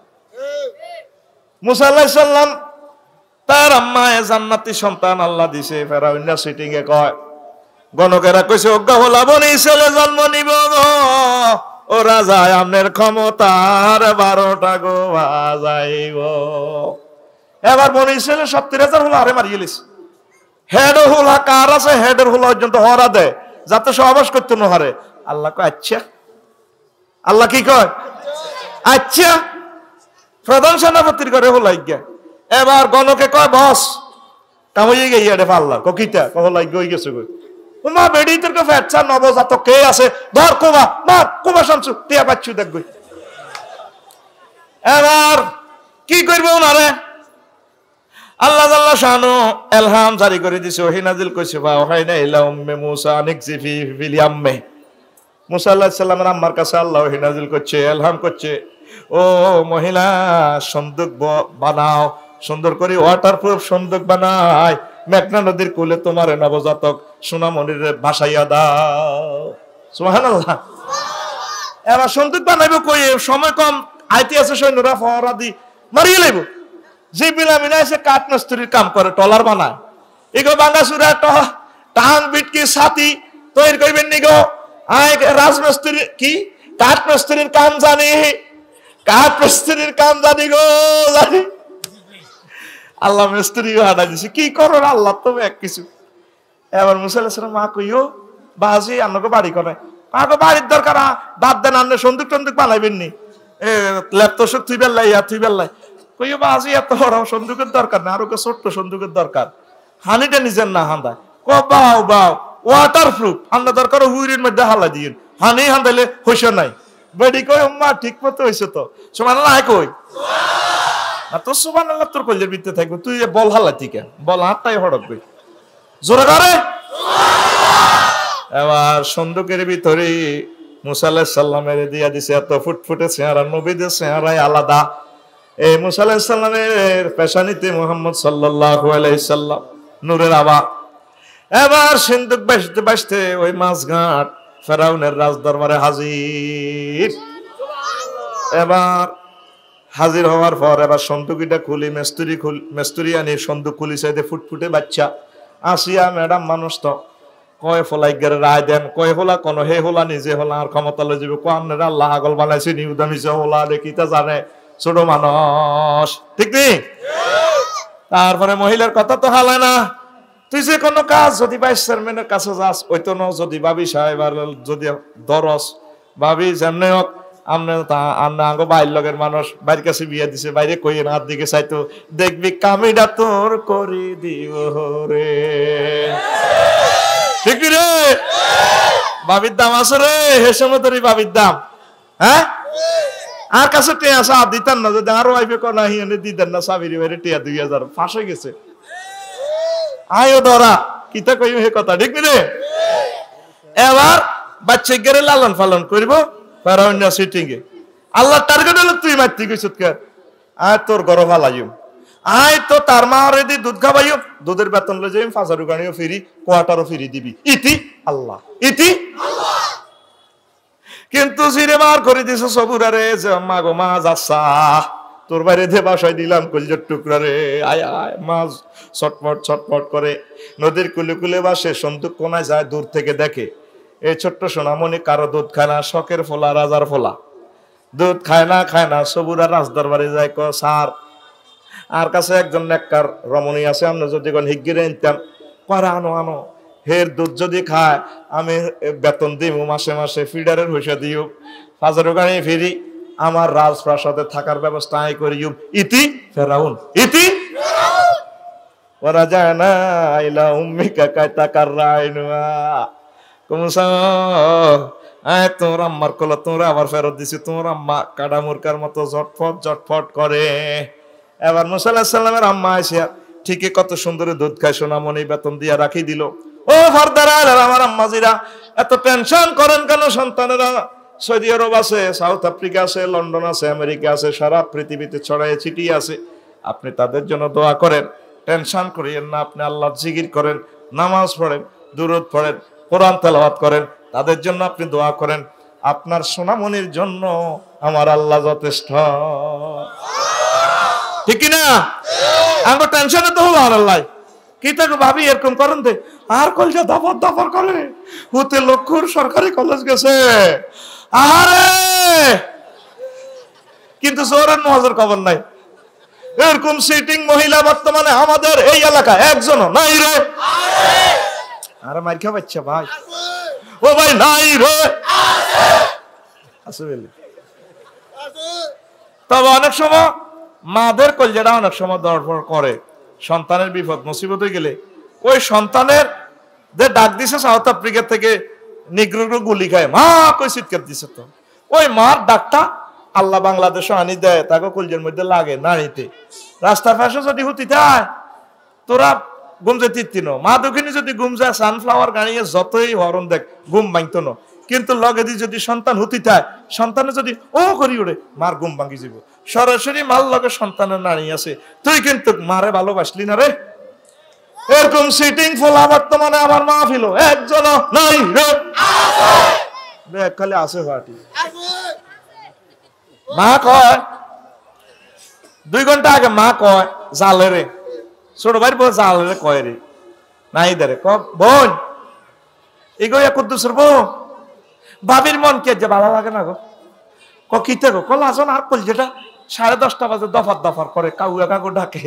মুসা আলাইহিস সালাম তার আম্মা জান্নাতি সন্তান আল্লাহ দিছে, ফেরাউন সিটিং এ কয়, গণকেরা কইছে অজ্ঞা হলা বনি ছেলে জন্ম নিব, ও রাজা আমনের ক্ষমতার 12টা গোয়া যাইব। এবার বনি ছেলে 70,000 হলো আরে মারিয়ে লিস, হেড হোলা কার আছে, হেডের হোলা পর্যন্ত হরা দেয় যাতে সহবাস করতে না হারে। আল্লাহ কয় আচ্ছা, আল্লাহ কি কয় আচ্ছা, প্রধান সেনাপতির ঘরে হলাই গে। এবার গণকে কয় বস কামড়িয়ে গিয়ে রে পাল্লা কিটা কহলাই গই গেছে গই, মা বেড়ি তোর কে ফেটছা নবজাতক কে আছে, ধর কোমা মার কোমা শামসু টিয়া পাচ্ছু দেখ গই। এবার কি করবে ওনারে? আল্লাহ জাল্লা শানু এলহাম জারি করে দিছে, ওহী নাজিল কইছে বা ওহাইনা ইলা উম্মে মুসা আনিকজি ফিল ইয়াম্মে। মুসা আলাইহিস সালামের আম্মার কাছে আল্লাহ ওহী নাজিল করছে, এলহাম করছে, ও মহিলা সন্দুক বানাও, সুন্দর করে ওয়াটারপ্রুফ সন্দুক বানাই, মেঘনা নদীর কূলে তোমার নবজাতক সোনামণির ভাসাইয়া দাও। সুবহানাল্লাহ। এবার সন্দুক বানাইবো কই, সময় কম, আইতে আছে সৈন্যরা ফহরা দি মারিয়ে লাইব। জিবিল আমিনা এসে কাঠ মিস্ত্রির কাম করে, টলার বানায়, এগো বাঙ্গাসুরা টাং বিটকি ছাতি তৈরি করবেন নিগো, আয় রাজমিস্ত্রি কি কাঠ মিস্ত্রির কাম জানি, কাঠ মিস্ত্রির কাম জানি গো জানি। আল্লাহ মিস্ত্রি হাঁটা দিছে, কি করো আল্লাহ তো এক কিছু। এবার মুসা আলাইহিস সালাম মা কইও বাজি আন্নকে বাড়ি করে, আমাকে বাড়ির দরকার বাদ দেন, আন্নে সন্দুক টন্দুক বানাইবেন নি। ল্যাপটপ তুই বেল্লাই তুই বেল্লাই কই বাজি এত বড় সন্দুকের দরকার না, আরো ছোট্ট সন্দুকের দরকার। হানিটা নিজের না হান্দায় বাও বাও ওয়াটার প্রুফ হান্ডা দরকার হুইরের মধ্যে হালা দিয়ে হানি হান্দাইলে হইছে নাই বেডি কই মা ঠিক মতো হইছে তো সুবহানাল্লাহ কই না তো সুবহানাল্লাহ তোর কইলের ভিতরে থাকবে তুই বল হালা ঠিক বল হাতটাই হড়ক কই জোরে করে এবার সন্দুকের ভিতরে মুসা আলাইহিস সালামের দিয়া দিছে এত ফুটফুটে চেহারা, নবীদের চেহারাই আলাদা। এই মুসা আলাইহিস সালামের পেশানিতে মুহাম্মদ সাল্লাল্লাহু আলাইহি সাল্লাম নূরের আভা। এবার সিন্দুক বাজতে বাজতে ওই মাঝঘাট ফেরাউনের রাজদরবারে হাজির। এবার হাজির হওয়ার পর এবার সন্দুকিটা খুলি মেস্তুরি আনি সন্দুক খুলি চাইতে ফুটফুটে বাচ্চা আসিয়া ম্যাডাম মানুষ তো কয় ফলাই গেলে রায় দেন কয় হোলা কোন হে হোলা নিজে হোলা আর ক্ষমতা লই যাবে কোয়ান্নের আল্লাহ আগল বানাইছে নিউদা নিজে হোলা দেখিতা জানে ছোট মানুষ ঠিক নেই। তারপরে মহিলার কথা তো হালায় না, তুই যে কোনো কাজ যদি ভাইস চেয়ারম্যানের কাছে যাস ওই তো যদি ভাবি সাহেব আর যদি দরস ভাবি যেমনি হোক আমনে আঙ্গ বাইর লগের মানুষ বাইরের কাছে বিয়ে দিছে বাইরে কই না হাত দিকে চাইতো দেখবি কামিটা তোর করে দিব রে ঠিক রে বাবির দাম আছে রে হেসে তোরই বাবির দাম। হ্যাঁ আর কাছে টিয়া চা দিতেন না যদি আরো আইবে কোনা হিয়ানে দিতেন না সাবিরি বাইরে টিয়া 2000 ফাঁসে গেছে আয়ো ধরা কিতা কই হে কথা ঠিক রে। এবার বাচ্চা গেরে লালন পালন করবো ফেরাউন সিটিং এ আল্লাহ টার্গেট হলো তুই মারতি কইছত কে আয় তোর গরম হালাইম আয় তো তার মা রেডি দুধ খাবাইও দুধের বেতন লই যাইম 5000 গানিও ফ্রি কোয়ার্টারও ফ্রি দিবি ইতি আল্লাহ ইতি আল্লাহ। কিন্তু জিরে মার করে দিছে সবুরারে যে মা গো মা যাচ্ছা তোর বাইরে দে বাসায় দিলাম কলজের টুকরা রে আয় আয় মাছ ছটফট ছটফট করে নদীর কুলে কুলে বাসে সন্দুক কোনায় যায় দূর থেকে দেখে এই ছোট্ট সোনামণি কারো দুধ খায় না, শখের ফোলা রাজার ফোলা দুধ খায় না সবুরা রাজদরবারে যায় ক স্যার আর কাছে একজন নেককার রমণী আছে আমরা যদি কোন হিগিরে নিতাম পারে আনো হের দুধ যদি খায় আমি বেতন দিব মাসে মাসে ফিডারের পয়সা দিও 5000 গানি ফিরি আমার রাজপ্রাসাদে থাকার ব্যবস্থা আই করিও ইতি ফেরাউন ইতি ওরা যায় না আইলা উম্মিকা কাইতা কাররাইনুয়া কমসা আয় তোর আম্মার কলা তোরা আবার ফেরত দিছি তোর আম্মা কাডা মুরকার মতো জটফট করে। এবার মুসা আলাইহিস সালামের আম্মা আইসা ঠিকই কত সুন্দর দুধ খায় সোনামণি বেতন দিয়া রাখি দিল। ও ফারদারা আমার আম্মাজিরা এত টেনশন করেন কেন সন্তানেরা সৌদি আরব আছে সাউথ আফ্রিকা আছে লন্ডন আছে আমেরিকা আছে সারা পৃথিবীতে ছড়ায় ছিটিয়ে আছে আপনি তাদের জন্য দোয়া করেন টেনশন করিয়েন না আপনি আল্লাহর জিকির করেন নামাজ পড়েন দুরূদ পড়েন কোরআন তেলাওয়াত করেন তাদের জন্য আপনি দোয়া করেন আপনার সোনামণির জন্য আমার আল্লাহ যথেষ্ট ঠিক না আমরা টেনশনে তো হলো আল্লাহ কি তাকে ভাবি এরকম করেন দে আর কলজা দফর করে হতে লক্ষর সরকারি কলেজ গেছে আরে কিন্তু জোরের মহাজের খবর নাই এরকম সিটিং মহিলা বর্তমানে আমাদের এই এলাকায় একজনও নাই রে আরে মার খা বাচ্চা ভাই ও ভাই নাই রে আছে বলে তবে অনেক সময় মাদের কলজাটা অনেক সময় দরপড় করে সন্তানের বিপদ মুসিবত হয়ে গেলে ওই সন্তানের যে ডাক দিছে সাউথ আফ্রিকা থেকে নিগ্রো গুলি খায় মা কই চিৎকার দিছে তো ওই মার ডাকটা আল্লাহ বাংলাদেশে আনি দেয় তাকে কলজের মধ্যে লাগে নাড়িতে রাস্তার পাশে যদি হতি যায় তোরা ঘুম যেতে তিনো মা দক্ষিণী যদি ঘুম যায় সানফ্লাওয়ার গাড়িয়ে যতই হরণ দেখ ঘুম ভাঙতো না কিন্তু লগে দিয়ে যদি সন্তান হতি থাকে সন্তানে যদি ও করি ওরে মার ঘুম ভাঙি যাব সরাসরি মার লগে সন্তানের নারী আছে তুই কিন্তু মারে ভালোবাসলি না রে এরকম সিটিং ফলা বর্তমানে আমার মা ফিল একজন নাই রে খালি আছে পার্টি মা কয় 2 ঘন্টা আগে মা কয় জালে রে ছোট ভাই বল জালে রে কয় রে নাই দে রে ক বোন এগো কুদ্দুসের বউ ভাবির মন কে যে ভালো লাগে না গো ক কিতে গো কল আসন আর কল যেটা 10:30 বাজে দফার করে কাউয়া কাকু ডাকে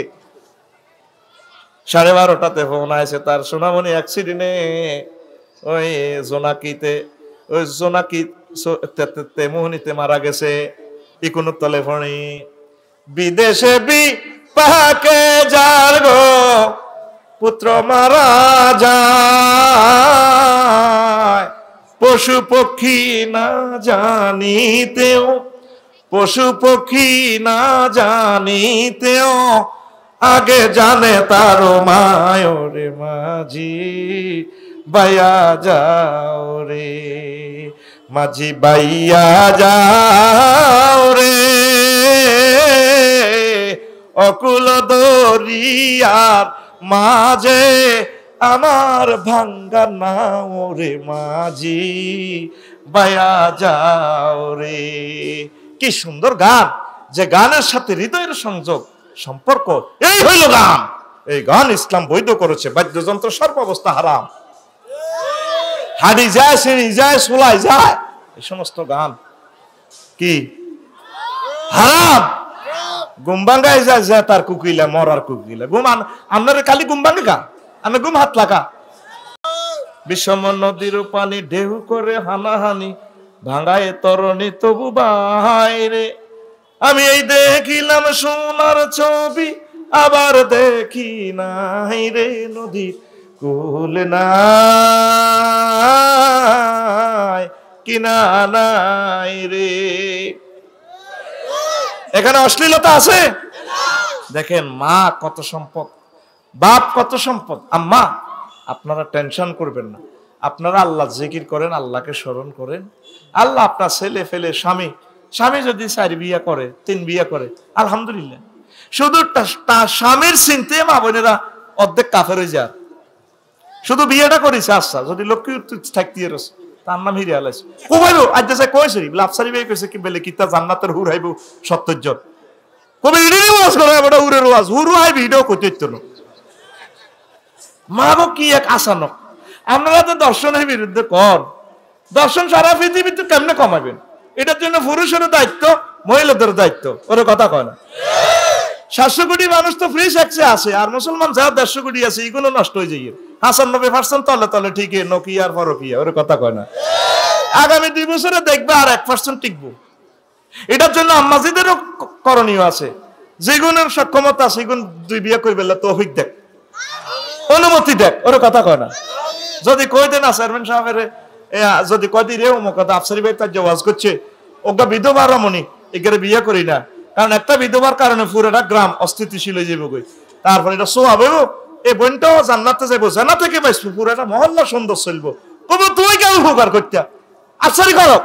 12:30টাতে ফোন আইছে তার সোনামণি অ্যাক্সিডেন্টে ওই জোনাকি তেমোহনীতে মারা গেছে ইকুন তলে ফণি বিদেশে বিপাকে যার গো পুত্র মারা যায় পশু পক্ষী না জানিতেও পশু পক্ষী না জানিতেও আগে জানে তার মায়রে মাঝি বাইয়া যাও রে মাঝি বাইয়া যাও রে অকুল দরিয়ার মাঝে আমার ভাঙ্গা নাও রে মাঝি বাইয়া যাও রে। কি সুন্দর গান, যে গানের সাথে হৃদয়ের সংযোগ সম্পর্ক, এই হইল গান। এই গান ইসলাম বৈধ করেছে। বাদ্যযন্ত্র সর্বাবস্থা হারাম। হাড়ি যায়, সিঁড়ি যায়, সোলাই যায়, এই সমস্ত গান কি হারাম। গুমবাঙ্গাই যায় যায় তার কুকিলা মরার কুকিলা গুম আপনার খালি গুমবাঙ্গে গা আমি গুম হাত লাগা। বিষম নদীর পানি ঢেউ করে হানাহানি ভাঙায় তরণী তবু বাইরে। আমি এই দেখিলাম সোনার ছবি আবার দেখি নাই রে নদীর কুল নাই কিনা নাই রে। এখানে অশ্লীলতা আছে? দেখেন মা কত সম্পদ, বাপ কত সম্পদ। আম্মা আপনারা টেনশন করবেন না, আপনারা আল্লাহ জিকির করেন, আল্লাহকে স্মরণ করেন। আল্লাহ আপনার ছেলে ফেলে স্বামী যদি 4 বিয়া করে 3 বিয়া করে আলহামদুলিল্লাহ। শুধু তার স্বামীর চিন্তে মা বোনেরা অর্ধেক কাফের হয়ে যায়। শুধু বিয়েটা করেছে, আচ্ছা যদি লক্ষ্মী থাকতে তার নাম হিরে আলাইছে ও ভাইব আজ কয়েছে লাফসারি ভাই কইছে কি বলে কিতা জান্নাতের হুর হাইব 70 জন কবে ইডি ওয়াজ করে বড় হুরের ওয়াজ হুর হাইব ইডও কইতে না। মা গো কি এক আসানক। আপনারা তো দর্শনের বিরুদ্ধে কর, দর্শন সারা পৃথিবীতে কেমনে কমাবেন? এটার জন্য পুরুষের দায়িত্ব, মহিলাদের দায়িত্ব। ওরা কথা কয় না। 700 কোটি মানুষ তো ফ্রি সেক্সে আছে, আর মুসলমান যা 150 কোটি আছে, এগুলো নষ্ট হয়ে যায়। 95% তলে তলে ঠিকই নকিয়া আর ফরকিয়া। ওরা কথা কয় না। আগামী 2 বছরে দেখবে আর 1% টিকবো। এটার জন্য আম্মাজিদেরও করণীয় আছে। যেগুনের সক্ষমতা আছে সেগুন 2 বিয়ে করবে তৌফিক দেখ, অনুমতি দেখ। ওরা কথা কয় না। যদি কই দেন চেয়ারম্যান সাহেবের যদি কদি রে অমুক আফসারি ভাই তার ওয়াজ করছে ওগা বিধবা রমণী এখানে বিয়ে করি না, কারণ একটা বিধবার কারণে পুরোটা গ্রাম অস্থিতিশীল হয়ে যাবে। তারপরে এটা সোয়াবে এই বোনটাও জান্নাতে যাবো, জান্নাত থেকে পাইছো, পুরোটা মহল্লা সুন্দর চলবো। কবে তুমি কেন উপকার করতে আফসারি করো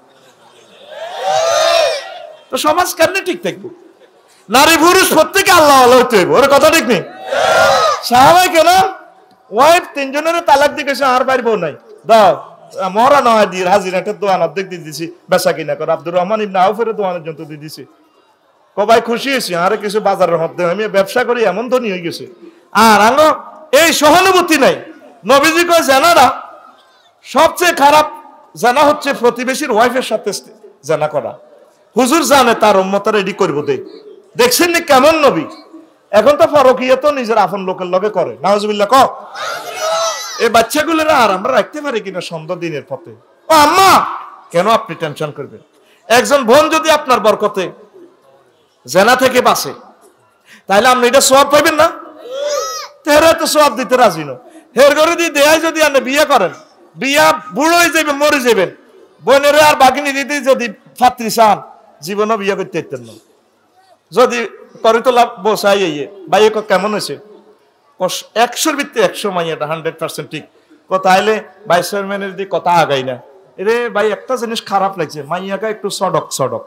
তো সমাজ কেমনে ঠিক থাকবো? নারী পুরুষ প্রত্যেকে আল্লাহ আল্লাহ হইতে হইব। ওর কথা ঠিক নেই? সাহাবাই কেন ওয়াইফ 3 জনের তালাক দিয়ে গেছে, আর বাইর বউ নাই, দাও মরা নয় দিয়ে হাজিরাটের দোয়ান অর্ধেক দিয়ে দিছি, বেচা কিনা করে। আব্দুর রহমান ইবনে আউফের দোয়ানের জন্য দিয়ে দিছি। কবাই খুশি হয়েছি, আরে কিছু বাজারের মধ্যে আমি ব্যবসা করি এমন ধনী হয়ে গেছে। আর আঙ্গ এই সহানুভূতি নাই। নবীজি কয় জানারা সবচেয়ে খারাপ জানা হচ্ছে প্রতিবেশীর ওয়াইফের সাথে জানা করা। হুজুর জানে তার উম্মতের এডি করবো দে। দেখছেন নি কেমন নবী? এখন তো ফরকিয়া তো নিজের আপন লোকের লগে করে। নাউজুবিল্লাহ ক এই বাচ্চাগুলোরা আর আমরা রাখতে পারি কিনা সুন্দর দিনের পথে? ও আম্মা কেন আপনি টেনশন করবেন? একজন বোন যদি আপনার বরকতে জেনা থেকে বাঁচে তাহলে আপনি এটা সওয়াব পাইবেন না? তেরা তো সওয়াব দিতে রাজি না। হের ঘরে দিয়ে দেয় যদি আপনি বিয়ে করেন, বিয়া বুড়ো হয়ে যাবেন, মরে যাবেন, বোনের আর বাগিনী দিদি যদি ফাত্রি চান জীবনও বিয়ে করতে পারতেন না। যদি করে তো লাভ বসাই ভাই কেমন হয়েছে 100-র ভিত্তি 100 মাইয়াটা 100% ঠিক কথা আইলে ভাইস চেয়ারম্যানের দিকে কথা আগাই না। রে ভাই একটা জিনিস খারাপ লাগছে, মাইয়াকা একটু সডক সডক।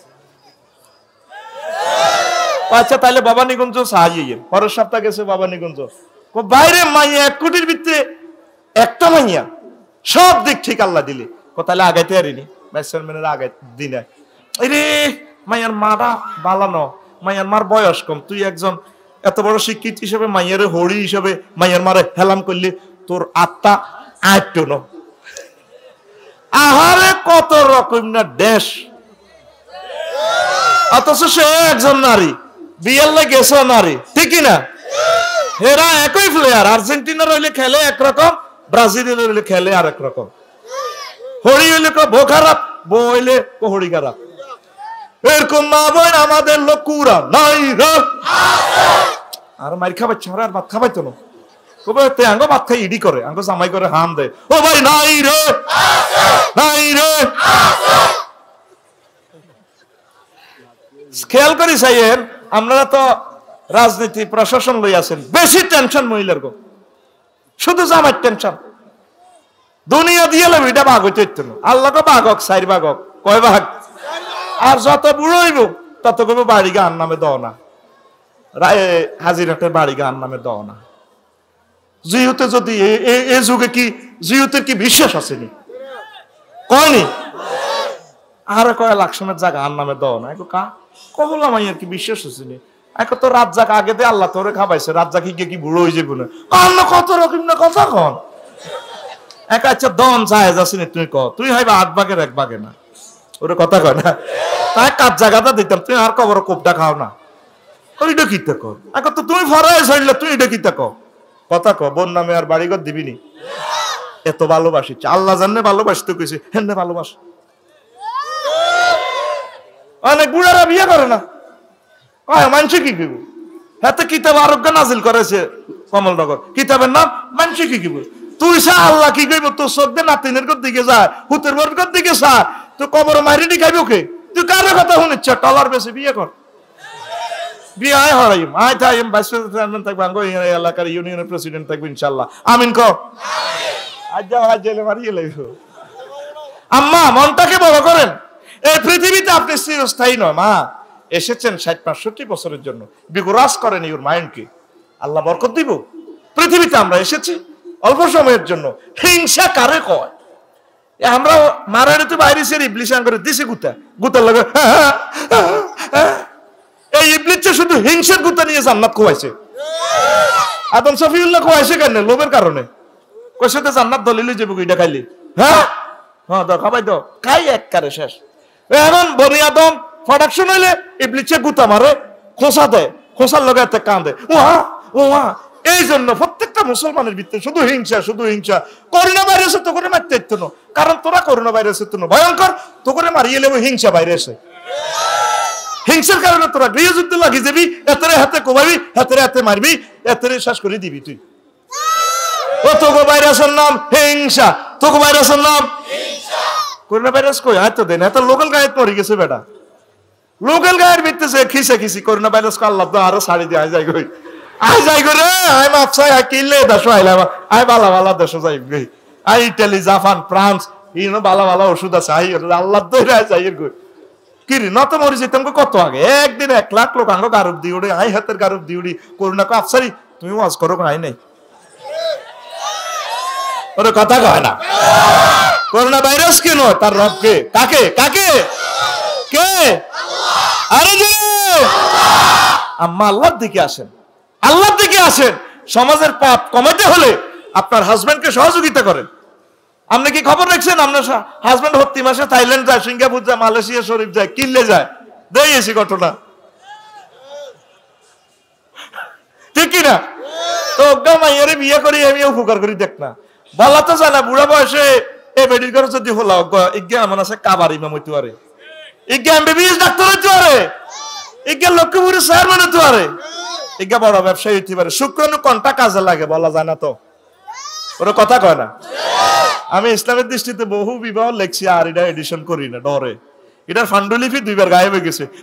আচ্ছা তাহলে বাবানীগঞ্জ সাহায্য পরের সপ্তাহ গেছে বাবানীগঞ্জ, বাইরে মাইয়া 1 কোটির ভিত্তি একটা মাইয়া, সব দিক ঠিক আল্লাহ দিলে তাহলে আগাইতে পারিনি। ভাইস চেয়ারম্যানের আগাই দিনে রে মাইয়ার মাটা বালানো, মাইয়ার মার বয়স কম, তুই একজন এত বড় শিক্ষিত হিসেবে মাইয়ার হরি হিসেবে মাইয়ার মারে হেলাম করলি, তোর আত্মা আয়ত্ত ন। আহারে কত রকম না দেশ, অথচ সে একজন নারী, বিয়াল্লা গেছে নারী, ঠিকই না? হেরা একই প্লেয়ার। আর্জেন্টিনার হইলে খেলে একরকম, ব্রাজিলের হইলে খেলে আর একরকম। হরি হইলে বউ খারাপ, বউ হইলে হরি খারাপ। এরকম মা বোন আমাদের লোক কুড়া নাই রে। আর মার খাবাইছে আর ভাত খাবাইতো না, তে আঙ্গ ভাত খাই ইডি করে, আঙ্গ জামাই করে হাম দেয়, ও ভাই নাই রে নাই রে। খেয়াল করি সাইয়ের, আপনারা তো রাজনীতি প্রশাসন লই আছেন, বেশি টেনশন মহিলার গো, শুধু জামাই টেনশন। দুনিয়া দিয়ে লেব এটা ভাগ হইতে হইতো না, আল্লাহ তো ভাগ হোক, 4 ভাগ হোক, কয় ভাগ? আর যত বুড়ো হইব তত কব বাড়ি গান নামে দাও না, হাজিরাটের বাড়ি গান নামে দাও না। জিহুতে যদি এই যুগে কি জিহুতের কি বিশ্বাস আসেনি? কয়নি? আর কয় লাকসমের জায়গা আর নামে দাও না, কহলাম আর কি বিশ্বাস আসেনি। এখন তো রাত জাগ আগে দিয়ে আল্লাহ তোরে খাবাইছে, রাত জাগ কি বুড়ো হয়ে যাবো না, কত রকম না কথা কন। একা আচ্ছা দন জায়েজ আসেনি, তুই ক, তুই হইবা 8 ভাগের 1 ভাগে না, ওরে কথা কয় না। তাই কাজ জায়গাটা দিতাম, তুই আর কবর কোপটা খাও না, ওইটা কিতে কর। এখন তো তুমি ফরাই ছাড়লে তুই এটা কিতে কর, কথা ক। বোন নামে আর বাড়িঘর দিবিনি, এত ভালোবাসি, আল্লাহ জানে ভালোবাসতে কইছে, হেন ভালোবাস। অনেক বুড়ারা বিয়ে করে না, কয় মানসি কি কিবু, হাতে কিতাব আরোগ্য নাজিল করেছে কমলনগর, কিতাবের নাম মানসি কি কিবু। তুই সা আল্লাহ কি কইব, তোর চোখ দিয়ে নাতিনের দিকে যায়, হুতের বর দিকে চা, তুই কবর মারিনি খাইব কে? তুই কারো কথা শুনিচ্ছ, টলার বেশি বিয়ে কর, বিয়ে আয় হরাইম, আয় থাইম, ভাইস প্রেসিডেন্ট থাকবে, আঙ্গ এলাকার ইউনিয়নের প্রেসিডেন্ট থাকবে ইনশাল্লাহ, আমিন ক। আজ যাও, আজ জেলে মারিয়ে লাগব। আম্মা মনটাকে বড় করেন, এই পৃথিবীতে আপনি চিরস্থায়ী নয় মা, এসেছেন 60-65 বছরের জন্য, বিগরাজ করেন ইউর মাইন্ডকে, আল্লাহ বরকত দিব। পৃথিবীতে আমরা এসেছি অল্প সময়ের জন্য। হিংসা কারে কয়? আমরা মারারে তো বাইরে সেরি ইবলিশ করে দিছে গুতা, গুতার লাগে এই ইবলিশে শুধু হিংসার গুতা নিয়ে জান্নাত খোয়াইছে। আদম শফিউল্লাহ খোয়াইছে কেন? লোভের কারণে। কইছে তো জান্নাত দলিলে যাবো এটা খাইলে, হ্যাঁ হ্যাঁ দাও খাবাই দাও, খাই একবারে শেষ। এখন বনি আদম প্রোডাকশন হইলে ইবলিশে গুতা মারে, খোসা দেয়, খোসার লগে এতে কাঁদে, ওহা ওহা। এই জন্য প্রত্যেকটা মুসলমানের ভিতরে শুধু হিংসা, শুধু হিংসা। করোনা ভাইরাসে তো করে মারতে ইত্তো না, কারণ তোরা করোনা ভাইরাসে তো ভয়ঙ্কর, তো করে মারিয়ে লেবো হিংসা ভাইরাসে। হিংসার কারণে তোরা গৃহযুদ্ধ লাগিয়ে যাবি, এতরে হাতে কোবাবি, হাতের হাতে মারবি, এতরে শ্বাস করে দিবি তুই। ও তোগো ভাইরাসের নাম হিংসা, তোগো ভাইরাসের নাম করোনা ভাইরাস। কই আয় তো দেন, এত লোকাল গায়ে মরে গেছে বেটা, লোকাল গায়ের ভিত্তিতে খিসে খিসি করোনা ভাইরাস আল্লাহ তো আরো ছাড়ি দিয়ে আয় যাই গই, আয় যাই করে আয় মাপসাই আয় কিনলে দেশ আইলাম, আয় বালা বালা দেশ যাই গই, আয় ইটালি, জাপান, ফ্রান্স, ইনো বালা বালা ওষুধ আছে, আই আল্লাহ দই আয় যাই গই। কিরি নত মরি যেতাম কত আগে, একদিন 1 লাখ লোক আঙ্গ গারুপ দিয়ে উড়ে, আই হাতের গারুপ দিয়ে উড়ি, করোনা কো আফসারি তুমি ওয়াজ করো আই নাই, ওরে কথা কয় না। করোনা ভাইরাস কেন? তার রবকে, কাকে কাকে কে? আরে যে আম্মা আল্লাহর দিকে আসেন, আল্লাহর দিকে আসেন। সমাজের পাপ কমাতে হলে আপনার হাজবেন্ডকে সহযোগিতা করেন। আপনি কি খবর রাখছেন আপনার হাজবেন্ড প্রতি মাসে থাইল্যান্ড যায়, সিঙ্গাপুর যায়, মালয়েশিয়া শরীফ যায়, কিনলে যায়, দেখেছি ঘটনা, ঠিক কিনা? তো অজ্ঞা মাইয়ারে বিয়ে করি আমি উপকার করি দেখ না, বলা তো জানা বুড়া বয়সে এ বেডির ঘরে যদি হলো ইজ্ঞা এমন আছে কাবার ইমাম হইতে পারে, ইজ্ঞা এমবিবিএস ডাক্তার হইতে পারে, ইজ্ঞা লক্ষ্মীপুরের চেয়ারম্যান হইতে পারে, ইজ্ঞা বড় ব্যবসায়ী হইতে পারে। শুক্রাণু কোনটা কাজে লাগে বলা যায় না তো, ওরা কথা কয় না। আমি ইসলামের দৃষ্টিতে বহু বিবাহ লেখছি, আর এটা এডিশন করি না ডরে, এটার ফান্ডুলিপি 2 বার গায়েব হয়ে গেছে।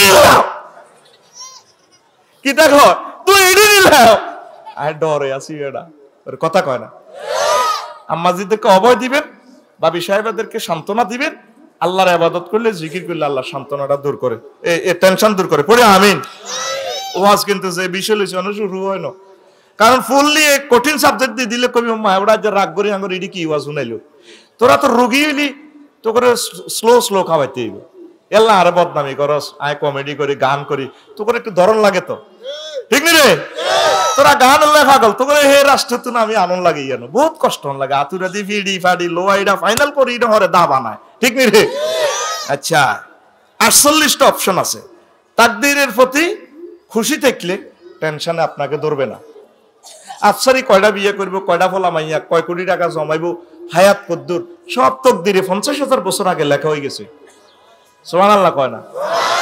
কি দেখো তুই এডি নিলাও, আর ডরে আছি এটা, ওর কথা কয় না। আম্মাজিদেরকে অভয় দিবেন, বাবি সাহেবদেরকে সান্ত্বনা দিবেন। আল্লাহর ইবাদত করলে, জিকির করলে আল্লাহ সান্ত্বনাটা দূর করে, এই টেনশন দূর করে। পড়ে আমিন। ওয়াজ কিন্তু যে বিষয় লইছে অনেক শুরু হয় না, কারণ ফুললি কঠিন সাবজেক্ট দিয়ে দিলে কবি মায়েরা যে রাগ করি আঙ্গুর এডি কি ওয়াজ শুনাইলো, তোরা তো রুগী হইলি, তো করে স্লো স্লো খাওয়াইতে হইব। এল্লা আরে বদনামি করস, আয় কমেডি করি, গান করি, তো করে একটু ধরন লাগে তো, ঠিক নি রে? তোরা গান আল্লাহ পাগল, তো করে হে রাষ্ট্র তো না আমি আনন্দ লাগে, জানো বহুত কষ্ট লাগে, আতুরা দি ফিডি ফাডি লোয়াইডা ফাইনাল করি এটা হরে দা বানায়, ঠিক নি রে? আচ্ছা 48টা অপশন আছে। তাকদীরের প্রতি খুশি থাকলে টেনশনে আপনাকে ধরবে না। আফসারি কয়টা বিয়ে করব, কয়টা ফলা মাইয়া, কয় কোটি টাকা জমাইবো, হায়াত কদ্দুর, সব তকদিরে 50,000 বছর আগে লেখা হয়ে গেছে। সুবহানাল্লাহ কয় না?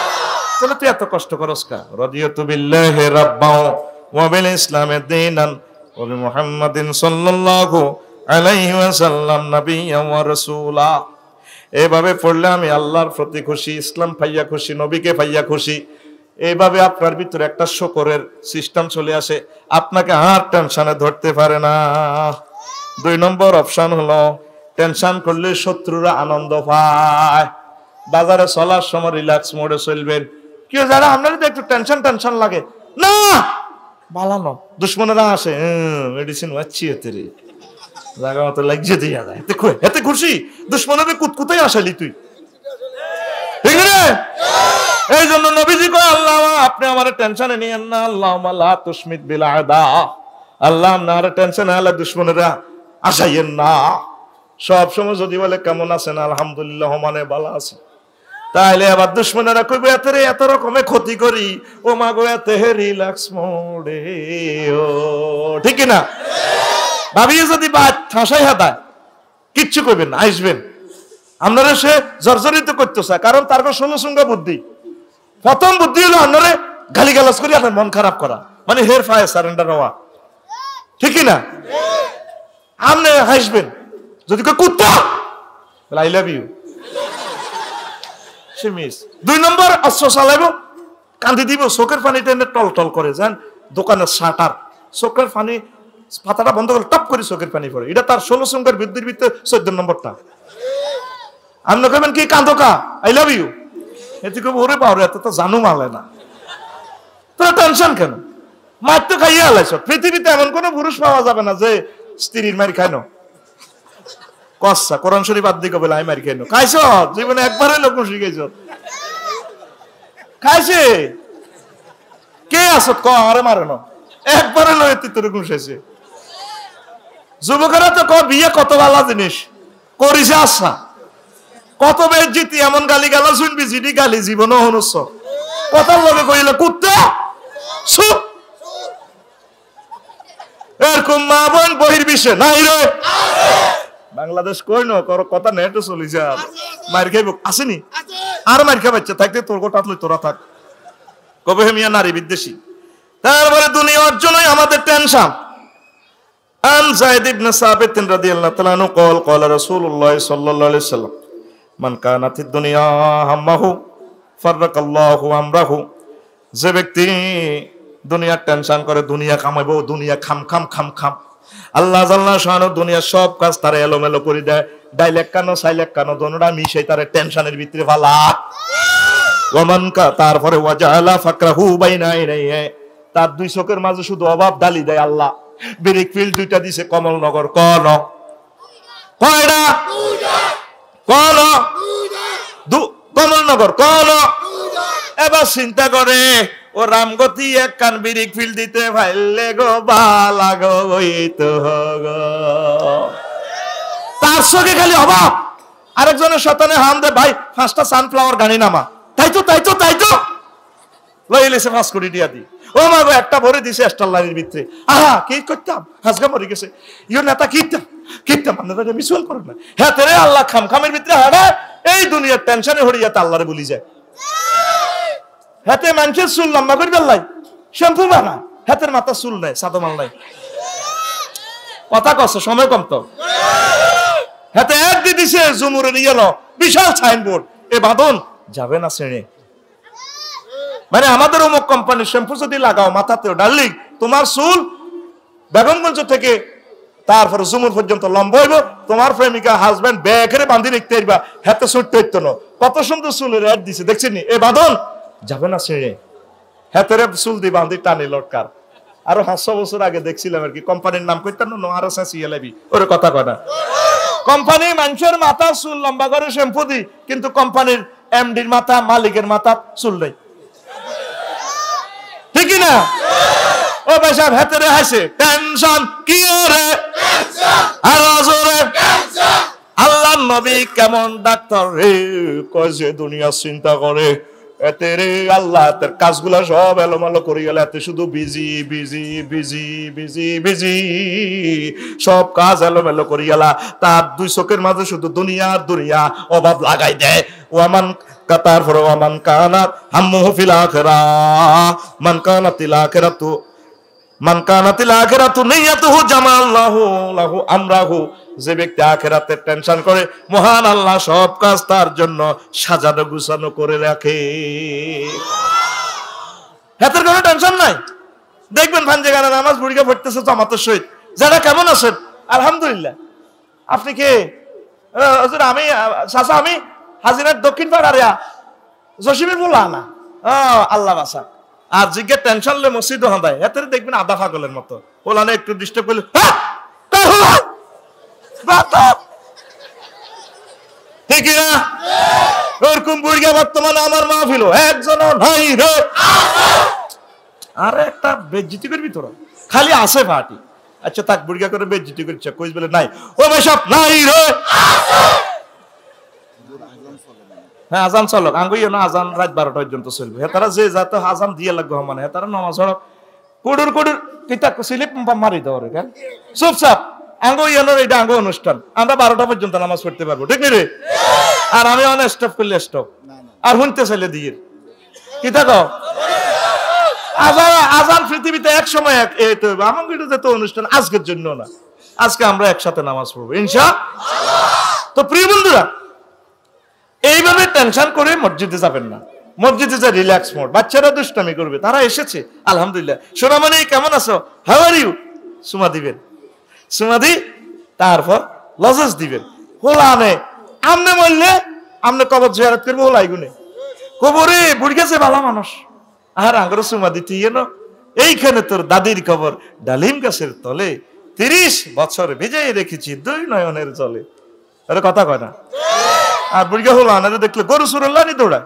তাহলে তুই এত কষ্ট করস কা? রাদিয়াতু বিল্লাহি রাব্বাও ওয়া বিল ইসলামি দীনান ওয়া বি মুহাম্মাদিন সাল্লাল্লাহু আলাইহি ওয়াসাল্লাম নাবিয়্যান ওয়া রাসূলা। এইভাবে পড়লে আমি আল্লাহর প্রতি খুশি, ইসলাম পাইয়া খুশি, নবীকে পাইয়া খুশি। এইভাবে আপনার ভিতরে একটা শুকরের সিস্টেম চলে আসে, আপনাকে আর টেনশনে ধরতে পারে না। 2 নম্বর অপশন হলো টেনশন করলে শত্রুরা আনন্দ পায়। বাজারে চলার সময় রিল্যাক্স মোডে চলবেন। কেউ যারা আপনার একটু টেনশন লাগে না, বালানো দুশ্মনেরা আসে, মেডিসিন হচ্ছি এতে রে জায়গা মতো লাগছে দিয়া যায়, এতে খুশি। দুশ্মনের কুতকুতাই আসালি তুই, ঠিক রে? এই জন্য নবীজি কয়, আল্লাহ আপনি আমার টেনশনে নিয়েন না, আল্লাহুম্মা লা তুশমিত বিল আদা, আল্লাহ আপনার টেনশনে আলা দুশ্মনেরা আসাইয়েন না। সব সময় যদি বলে কেমন আছেন, আলহামদুলিল্লাহ মানে ভালো আছে, তাইলে আবার দুশ্মনেরা কইবে এত রকমের ক্ষতি করি, ও মা গো এতে রিল্যাক্স মোডে। ও ঠিক না? ভাবিয়ে যদি বাদ ঠাসাই হাতায় কিচ্ছু করবেন না, আসবেন আপনারা সে জর্জরিত করতেছে, কারণ তার 16 সংখ্যা বুদ্ধি। প্রথম বুদ্ধি হলো আপনারে গালিগালাজ করে আপনার মন খারাপ করা, মানে হের ফায়ার সারেন্ডার হওয়া, ঠিক না? আপনি হাসবেন যদি কুত্তা আই লাভ ইউ, সে মিস। 2 নম্বর অস্ত্র চালাইব, কান্দি দিব, চোখের পানি টেনে টল টল করে যান দোকানের শাটার, চোখের পানি পাতাটা বন্ধ করে টপ করে চোখের পানি পড়ে। এটা তার 16 সংখ্যার বুদ্ধির ভিতরে 14 নম্বরটা। আপনি কবেন কি কান্দোকা আই লাভ ইউ, এতে কব ওরে পাওরে এত তো জানু মালে না, তোর টেনশন কেন? মার তো খাইয়ে আলাইছ। পৃথিবীতে এমন কোন পুরুষ পাওয়া যাবে না যে স্ত্রীর মারি খাইনো। কচ্ছা কোরআন শরীফ বাদ দিয়ে কবে লাই মারি খাইনো? খাইছ জীবনে একবার হইলো খুশি খাইছ? খাইছে কে আসত ক আরে মারে না, একবার হইলো এতে তোর খুশাইছে। যুবকেরা তো ক বিয়ে কত ভালো জিনিস করিছে, আচ্ছা কত বেজ্জিতি, এমন গালি গালা শুনবি জিডি গালি জীবনও হনুস। কথার লগে কইলে কুত্তা চুপ, এরকম মা বোন বহির্বিশ্বে নাই রে। বাংলাদেশ কই ন কর কথা নেটে চলিছে, আর মার খাইব আসেনি, আর মার খাইছে থাকতে তোর গোটা লই তোরা থাক, কবে মিয়া নারী বিদ্বেষী। তারপরে দুনিয়া অর্জনই আমাদের টেনশন। আন যায়েদ ইবনে সাবিত রাদিয়াল্লাহু তাআলা আনহু قال قال رسول الله صلى الله عليه وسلم মান কানাতিদ দুনিয়া হাম্মাহু ফাররাকাল্লাহু আমরাহু। যে ব্যক্তি দুনিয়ার টেনশন করে, দুনিয়া কামাইবো, দুনিয়া খাম খাম খাম খাম, আল্লাহ জাল্লা শানু দুনিয়ার সব কাজ তারে এলোমেলো করে দেয়। ডাইলেক কানো সাইলেক কানো দোনোটা মিশাই তারে টেনশনের ভিতরে ফালা। ওয়ামান কা তারপরে ওয়াজালা ফাকরাহু বাইনা আইনাইহি, তার 2 চোখের মাঝে শুধু অভাব ডালি দেয় আল্লাহ। ব্রেক ফিল্ড 2টা দিছে, কমলনগর কোন কয়টা কোন কমলনগর কোন। এবার চিন্তা করে ও রামগতি এক কান ব্রেক ফিল্ড দিতে ভাইলে গো বালা গো তো গো, তার চোখে খালি অভাব। আরেকজনের শতানে হাম দে ভাই 5টা সানফ্লাওয়ার গাড়ি নামা, তাই তো লইলেছে 5 কোটি টাকা দি। ও মা গো একটা ভরে দিছে স্টার লাইনের ভিতরে। আহা কি করতাম, হাসগা মরে গেছে। ইও নেতা কিতাম আপনারা মিসুয়াল করেন না। হ্যাঁ তেরে আল্লাহ খামের ভিতরে হাড়া এই দুনিয়ার টেনশনে হড়িয়াতে আল্লাহরে বলি যায়। হাতে মানুষের চুল লম্বা করে বেল্লাই শ্যাম্পু বানা, হাতের মাথা চুল নাই, সাদা মাল নাই। কথা কচ্ছে সময় কম তো। হাতে এক দিয়ে দিছে জুমুরে নিয়ে এলো বিশাল সাইনবোর্ড, এ বাঁধন যাবে না শ্রেণী। মানে আমাদের অমুক কোম্পানির শ্যাম্পু যদি লাগাও মাথাতেও, ডার্লিং তোমার চুল বেগমগঞ্জ থেকে তারপরে জুমুর পর্যন্ত লম্বা হইব, তোমার প্রেমিকা হাজবেন্ড ব্যাগেরে বাঁধি রাখতে পারবা, হাতে ছোট্ট হইতো না। কত সুন্দর চুলের অ্যাড দিছে দেখছেন, এ বাঁধন যাবে না শ্রেণী। হাতের চুল দিয়ে বাঁধি টানি লটকার। আরো 500 বছর আগে দেখছিলাম আর কি, কোম্পানির নাম কইতাম না, আরো সাসিয়ে লাবি ওরে কথা কয় না। কোম্পানি মানুষের মাথা চুল লম্বা করে শ্যাম্পু দি, কিন্তু কোম্পানির এমডির মাথা মালিকের মাথা চুল নেই, ঠিক না? ও ভাই সাহেব হাতেরে হাসে টেনশন কি রে, আর জোরে আল্লাহ নবী কেমন ডাক্তার রে, কয় যে দুনিয়া চিন্তা করে এতে রে আল্লাহ তার কাজগুলা সব এলোমেলো করে গেল, এতে শুধু busy busy busy busy busy, সব কাজ এলোমেলো করে গেলা। তার 2 চোখের মাঝে শুধু দুনিয়া দুনিয়া অভাব লাগাই দেয়। ও আমান তারপরে মান কানাত হাম্মুহু ফিল আখিরাহ মান কানাতিল আখিরাতু নিয়াতুহু জামাআল্লাহু লাহু আমরাহু, যে ব্যক্তি আখিরাতের টেনশন করে মহান আল্লাহ সব কাজ তার জন্য সাজানো গুছানো করে রাখে। হাতের কোনো টেনশন নাই। দেখবেন ভাঞ্জেগানা নামাজ বুড়িকে পড়তেছে জামাতের সহিত। যারা কেমন আছেন? আলহামদুলিল্লাহ। আপনি কে? হুজুর আমি চাচা, আমি হাজিরার দক্ষিণ পাড়ারিয়া জসিমের বলা না। আল্লাহ বাসা। আর জিজ্ঞেস টেনশন লে মসজিদ হাঁদায় এতে দেখবেন আদা পাগলের মতো ওলানে একটু ডিস্টার্ব করলে ঠিক না? ওরকম বুড়িয়া বর্তমানে আমার মাহফিল একজন নাই রে। আর একটা বেজ্জিতি করবি তোরা, খালি আসে পার্টি। আচ্ছা তাক বুড়িয়া করে বেজ্জিতি করছে, কইস বলে নাই ও বেশপ নাই রে। হ্যাঁ আজান চলক আঙ্গুই না, আজান রাত 12টা পর্যন্ত চলবে। হেতারা যে যাতে আজান দিয়ে লাগবে মানে হেতারা নামাজ হড়ক কুডুর কুডুর কিতা স্লিপ মারি দেওয়ার কেন চুপচাপ আঙ্গুই এটা আঙ্গু অনুষ্ঠান। আমরা 12টা পর্যন্ত নামাজ পড়তে পারবো, ঠিক রে? আর আমি অনেক স্টপ করলে স্টপ আর শুনতে চাইলে দিয়ে কিতা কও আজান পৃথিবীতে এক সময় আমাকে যেত অনুষ্ঠান আজকের জন্য না, আজকে আমরা একসাথে নামাজ পড়বো ইনশাআল্লাহ। তো প্রিয় বন্ধুরা, এইভাবে টেনশন করে মসজিদে যাবেন না। মসজিদে যা রিল্যাক্স মোড, বাচ্চারা দুষ্টামি করবে, তারা এসেছে আলহামদুলিল্লাহ। সোনামণি কেমন আছো? How are you? সুমা দিবেন, সুমাদি, তারপর লজেস দিবেন। হোলা আনে আমনে বললে আমনে কবর জিয়ারত করবো, হোলাই গুনে কবরে বুড়ি গেছে ভালো মানুষ আর আঙ্গর সুমা দিতে না। এইখানে তোর দাদির কবর ডালিম গাছের তলে, 30 বছর ভিজাই রেখেছি 2 নয়নের জলে। আরে কথা কয় না। আর বুড়িয়া হলো আনারে দেখলে গরু সুরল্লা নি দৌড়ায়।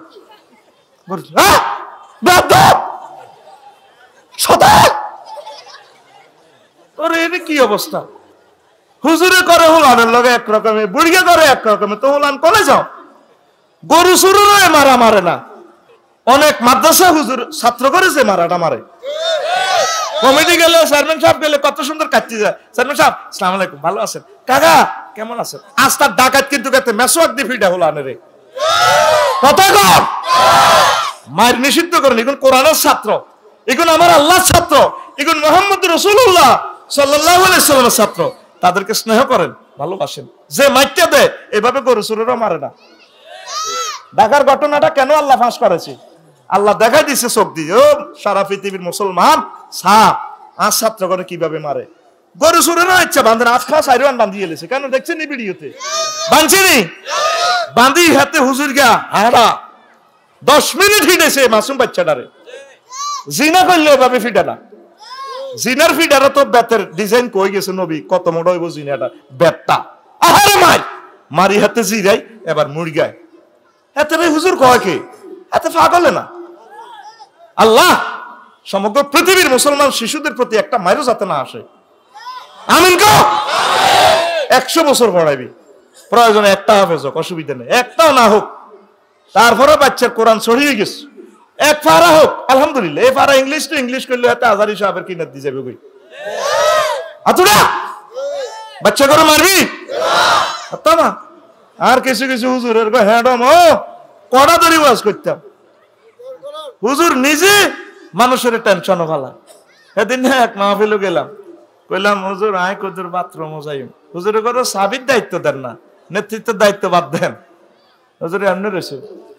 কি অবস্থা? হুজুরে করে হুলানের লগে এক রকমের, বুড়িয়া করে এক রকমের। তো হুলান কলে যাও, গরু সুরও মারা মারে না। অনেক মাদ্রাসা হুজুর ছাত্র করেছে মারাটা মারে। কমিটি গেলে চেয়ারম্যান সাহেব গেলে কত সুন্দর কাটতে যায়। চেয়ারম্যান সাহেব আসসালামু আলাইকুম, ভালো আছেন? কাকা কেমন আছেন? আজ তার ডাকাত কিন্তু গেতে মেসোয়াক দিয়ে ফিটা হলো আনে রে। কথা কম মায়ের নিষিদ্ধ করেন। এগুন কোরআনের ছাত্র, এগুন আমার আল্লাহর ছাত্র, এগুন মুহাম্মদ রাসূলুল্লাহ সাল্লাল্লাহু আলাইহি ওয়াসাল্লামের ছাত্র। তাদেরকে স্নেহ করেন, ভালোবাসেন। যে মাইটটা দেয় এভাবে গরু চোরেরও মারে না। ঢাকার ঘটনাটা কেন আল্লাহ ফাঁস করেছে? আল্লাহ দেখা দিছে চোখ দিয়ে, ও সারা পৃথিবীর মুসলমান সাপ আর ছাত্র করে কিভাবে মারে। গরু চোরেরও ইচ্ছা বান্ধে না, আজখা সাইরান বান্ধিয়ে এলেছে। কেন দেখছেন এই ভিডিওতে? বাঁধছেনি বান্ধি হাতে হুজুর গা হারা 10 মিনিট হিটেছে মাসুম বাচ্চাটারে। জিনা করলে এভাবে ফিটা না। জিনার ফিডারা তো বেতের ডিজাইন কই গেছে নবী, কত মোটা হইব জিনাটা, বেতটা আহারে মাই মারি হাতে জিরাই এবার মুরগায় এতে হুজুর কয় কি? এতে পাগলে না। আল্লাহ সমগ্র পৃথিবীর মুসলমান শিশুদের প্রতি একটা মাইরও যাতে না আসে। আমিন কও। 100 বছর পড়াইবি, প্রয়োজনে একটা হাফেজ হোক, অসুবিধা নেই, একটাও না হোক। তারপরে বাচ্চার কোরআন ছড়িয়ে গেছে, এক পারা হোক আলহামদুলিল্লাহ। এই পারা ইংলিশ তো ইংলিশ করলে এত আজারি সাহেবের কিনার দিয়ে যাবে কই আতুরা বাচ্চা করে মারবি না। আর কিছু কিছু হুজুরের হ্যাডম ও কড়া ধরি ওয়াজ করতাম। হুজুর নিজে মানুষের টেনশনও ভালা। সেদিন এক মাহফিলও গেলাম, কইলাম হুজুর আয় কদুর বাথরুম যাই। হুজুরের করে সাবির দায়িত্ব দেন না, নেতৃত্বের দায়িত্ব বাদ দেন। হুজুর এমনি রয়েছে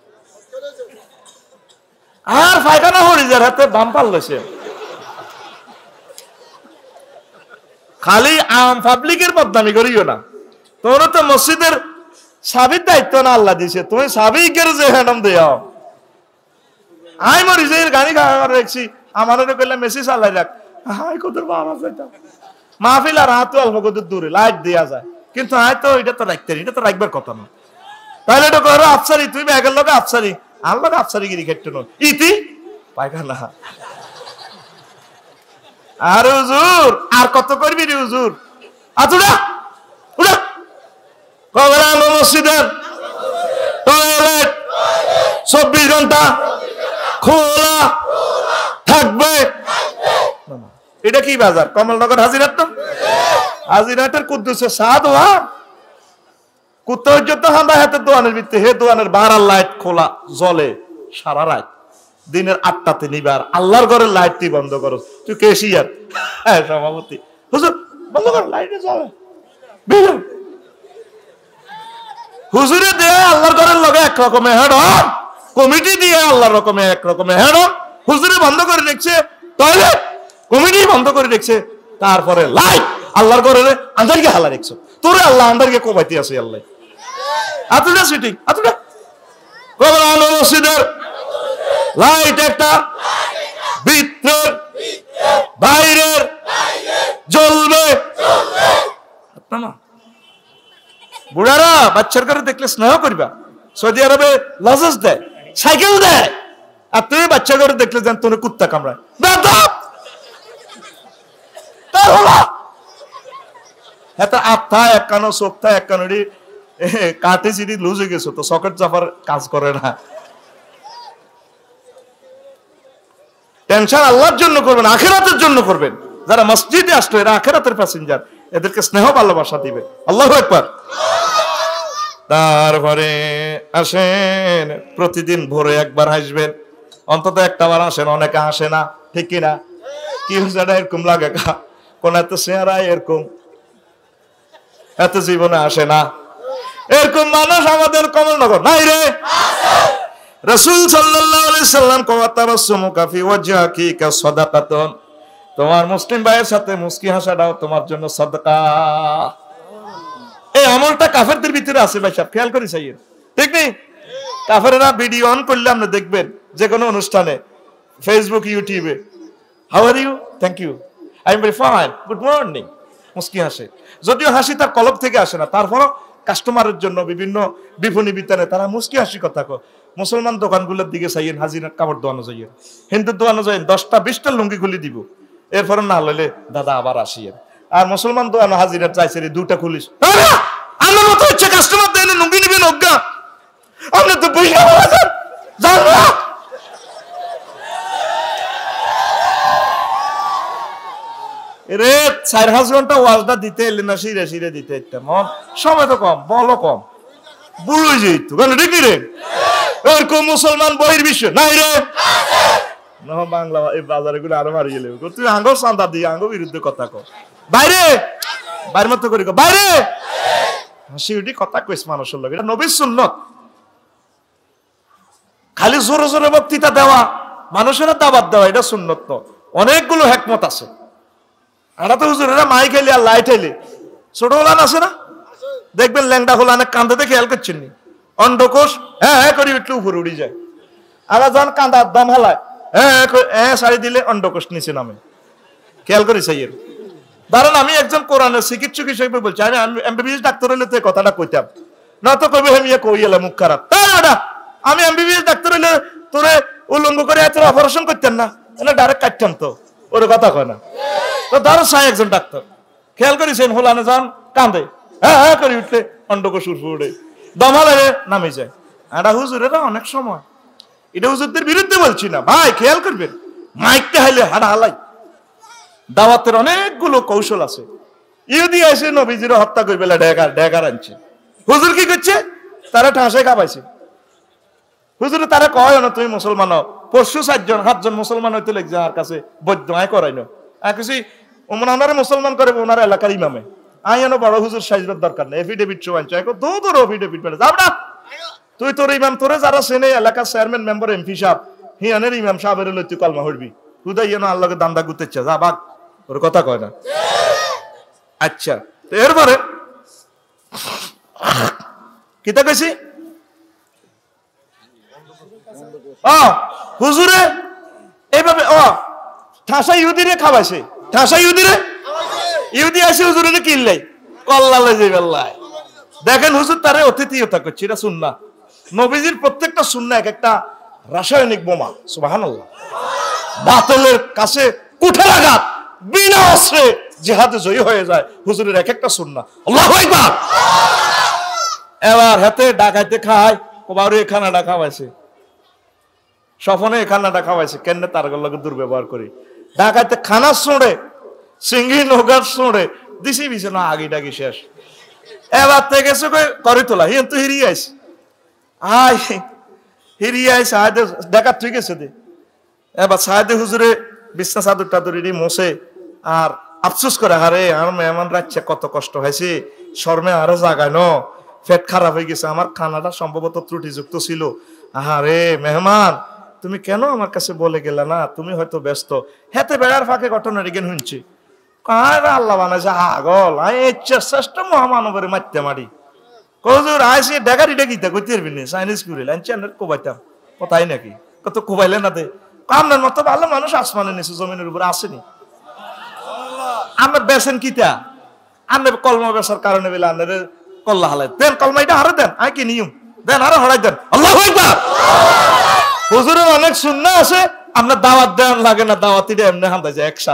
আর পায়খানা হরিজার হাতে বাম পাল্লেছে। খালি আম পাবলিকের বদনামি করিও না। তোর তো মসজিদের সাবির দায়িত্ব না আল্লাহ দিছে, তুমি সাবিকের যে হ্যাডম দেও। আই মরি যে গাড়ি খাওয়া দেখছি আমারও কইলাম মেসি চালাই রাখ। হাই কত বাবা যাইতাম মাহফিল আর হাত অল্প কত দূরে লাইট দেওয়া যায়, কিন্তু আয় তো এটা তো রাখতে, এটা তো রাখবার কথা না। তাহলে এটা করো আফসারি, তুমি ব্যাগের লোক আফসারি, আল্লাহ আফসারি গিরি খেটে নো ইতি পায়খানা। আর হুজুর আর কত করবি রে হুজুর? আতুরা উড়া কবরা মসজিদের টয়লেট 24 ঘন্টা খোলা থাকবে। এটা কি বাজার? কমলনগর হাজিরাট না? হাজিরাটের কুদ্দুসে সাদ ওয়া কুত্তা হইতে হান্দা হাতে দোয়ানের ভিতরে, হে দোয়ানের বাহার লাইট খোলা জ্বলে সারা রাত, দিনের 8টাতে নিবার, আল্লাহর ঘরের লাইট তুই বন্ধ করো, তুই কেশিয়ার সভাপতি, হুজুর বন্ধ কর, লাইটে জ্বলে। হুজুরে দিয়ে আল্লাহর ঘরের লগে এক রকমের হেড, কমিটি দিয়ে আল্লাহর রকমের এক রকমের হেড, হুজুরে বন্ধ করে দেখছে, টয়লেট কমিটি বন্ধ করে দেখছে, তারপরে লাইট আল্লাহর ঘরের আন্দারকে হালা দেখছো, তোরে আল্লাহ আন্দারকে কোবাইতে আছে আল্লাহ। আতুটা সিটিং, আতুটা কবর আলো মসজিদের লাইট একটা ভিতরের বাইরের জ্বলবে না। বুড়ারা বাচ্চার ঘরে দেখলে স্নেহ করবা, সৌদি আরবে লজেস দেয়, সাইকেল দেয়, আর তুমি বাচ্চা ঘরে দেখলে যেন তোর কুত্তা কামড়ায়, আত্মা এক কানো চোখটা এক কানোরি কাটে চিড়ি লুজ হয়ে গেছো, তো সকেট চাপার কাজ করে না। টেনশন আল্লাহর জন্য করবেন, আখিরাতের জন্য করবেন। যারা মসজিদে আসলো এরা আখিরাতের প্যাসেঞ্জার, এদেরকে স্নেহ ভালোবাসা দিবেন। আল্লাহু আকবার। তারপরে আসেন প্রতিদিন ভোরে একবার হাসবেন, অন্তত একটা বার আসেন, অনেকে আসে না, ঠিক কিনা? কি হয়েছে এরকম লাগে, কোন এত চেহারায় এরকম, এত জীবনে আসে না এরকম মানুষ আমাদের কমলনগর নাই রে। রাসূল সাল্লাল্লাহু আলাইহি সাল্লাম কওয়াতাবাসসুমু কাফি ওয়াজহিকি কাসাদাকাতুন, তোমার মুসলিম ভাইয়ের সাথে মুস্কি হাসাটাও তোমার জন্য সাদকা। এই আমলটা কাফেরদের ভিতরে আছে ভাই সাহেব, খেয়াল করি চাই, ঠিক নেই? কাফেররা ভিডিও অন করলে আপনি দেখবেন যে কোনো অনুষ্ঠানে, ফেসবুক, ইউটিউবে, how are you, thank you, I am very fine, good morning, মুস্কি হাসে। যদিও হাসি তার কলব থেকে আসে না, তারপরও কাস্টমারের জন্য বিভিন্ন বিপণী বিতানে তারা মুস্কি হাসি কথা কয়। মুসলমান দোকানগুলোর দিকে চাইয়েন, হাজির কাপড় দোয়ানো যাইয়েন, হিন্দুর দোয়ানো যাইয়েন, 10টা 20টা লুঙ্গি খুলি দিব, এরপরে না হলে দাদা আবার আসিয়েন। আর মুসলমান দোয়ানো হাজিরা চাইছে 2টা খুলিস, আমার মতো হচ্ছে কাস্টমার দেন লুঙ্গি নিবেন অজ্ঞা, আপনি তো পয়সা জান না। রে 4-5 ঘন্টা ওয়াজটা দিতে এলেন না, সিরে সিরে দিতে মন সময় তো কম, বলো কম, বুড়ো যেত কেন, ঠিক রে? এরকম মুসলমান বহির্বিশ্ব নাই রে, না বাংলা এই বাজারে গুলো আরো মারি গেলে তুই আঙ্গো চান্দা দিয়ে আঙ্গো বিরুদ্ধে কথা কর, বাইরে বাইরের মতো করি বাইরে হাসি কথা কইস মানুষের লোক, এটা নবীর সুন্নত। খালি জোরে জোরে বক্তৃতা দেওয়া, মানুষের দাওয়াত দেওয়া, এটা সুন্নত তো। অনেকগুলো হিকমত আছে। এটা তো হুজুরেরা মাই খেলি আর লাইট খেলি, ছোট ওলান আছে না, দেখবেন ল্যাংডা হোলানে কান্দাতে খেয়াল করছেন নি, অন্ডকোষ হ্যাঁ হ্যাঁ করি একটু উপরে উড়ে যায়, আবার যখন কান্দার দাম হালায় হ্যাঁ হ্যাঁ সারি দিলে অন্ডকোষ নিচে নামে, খেয়াল করি সাইয়ের। ধরেন আমি একজন কোরআনের চিকিৎসক হিসেবে বলছি, আমি এমবিবিএস ডাক্তার হলে তো কথাটা কইতাম না, তো কবি হেমিয়া কইলে মুখ খারাপ, আমি এমবিবিএস ডাক্তার হলে তোরে উলঙ্গ করে এত অপারেশন করতেন না, এটা ডাইরেক্ট কাটতাম তো, ওর কথা কয় না। তো ধরো সাই একজন ডাক্তার, খেয়াল করেছেন হোলানে যান কান্দে হ্যাঁ হ্যাঁ করে উঠলে অন্ডকোষ উড়ে দমালে নামে যায়। এটা হুজুরেরা অনেক সময়, এটা হুজুরদের বিরুদ্ধে বলছি না ভাই, খেয়াল করবেন, মাইকটা হাইলে হাড়া হালাই। দাওয়াতের অনেকগুলো কৌশল আছে। ইহুদি এসে নবীজির হত্যা করে বেলা ডেগার আনছে, হুজুর কি করছে, তারা ঠাঁসে খাবাইছে। হুজুরে তারা কয় না তুমি মুসলমান, পরশু 7জন মুসলমান হইতে লেগে যার কাছে বৈদ্য আয় করাই না, কিছু ওনারা মুসলমান করে ওনার এলাকার ইমামে আইনো বড় হুজুর সাইজের দরকার নেই, এফিডেভিট চোয়াঞ্চ দৌড় এফিডেভিট পেলে যাব না, তুই তোর ইমাম তোরে যারা চেনে এলাকার চেয়ারম্যান মেম্বার এমপি সাহেব হিয়ানের ইমাম সাহেবের লই তুই কলমা হরবি, হুদা ইয়েন আল্লাহকে দান্দা গুতেছে যা বাঘ, ওর কথা কয় না। আচ্ছা তো এরপরে কিতা কইছি, হুজুরে এইভাবে ঠাসা ইহুদিরে খাওয়াইছে, ঠাসা ইহুদিরে ইহুদি আসে হুজুরে কিনলাই কল্লালে যে বেল্লায় দেখেন হুজুর তারে অতিথিয়তা করছে, এটা সুন্নাহ। নবীজির প্রত্যেকটা সুন্নাহ এক একটা রাসায়নিক বোমা, সুবহানাল্লাহ। বাতিলের কাছে কুঠারাঘাত, বিনা অস্ত্রে জিহাদে জয়ী হয়ে যায় হুজুরের এক একটা সুন্নাহ। আল্লাহু আকবার। এবার হাতে ডাকাইতে খায়, কবারে খানাটা খাওয়াইছে, স্বপনে খানাটা খাওয়াইছে, কেন তার লগে দুর্ব্যবহার করি, ডাকাইতে খানা ছোঁড়ে, সিঙ্গি নৌকার ছোঁড়ে দিছি বিছে না, আগি ডাগি শেষ, এবার থেকে গেছে করে তোলা হিন তো হিরিয়ে আইস আয় হিরিয়ে আইস আয় দেখা ঠিক আছে দে এবার সাহেদে হুজুরে বিছনা চাদর টাদর ইডি মোছে আর আফসোস করে হারে আমার মেহমান রাখছে কত কষ্ট হয়েছে শর্মে আরো জাগায় ন পেট খারাপ হয়ে গেছে আমার খানাটা সম্ভবত ত্রুটিযুক্ত ছিল আহারে মেহমান তুমি কেন আমার কাছে বলে গেলে না তুমি হয়তো ব্যস্ত হেতে বেড়ার ফাঁকে ঘটনা রিগেন শুনছি কার আল্লাহ বানাইছে আগল আই শ্রেষ্ঠ মহামানবের মারতে মারি কজুর আইসি ডেগারি ডেকিতে কইতে পারবি না চাইনিজ করে লাইন কোবাইতাম কথাই নাকি কত কোবাইলে না দে আপনার মতো ভালো মানুষ আসমানের নিচে জমিনের উপরে আসেনি আমরা বেছেন কিতা আন্নে কলমা বেচার কারণে বেলা আন্নের কল্লা হালাই দেন কলমা এটা হারে দেন আই কি নিয়ম দেন আরো হরাই দেন আল্লাহু আকবার হুজুরের অনেক সুন্নাহ আছে আমরা দাওয়াত দেন লাগে না দাওয়াতিটা এমনি হাঁদা যায় অ্যাকশন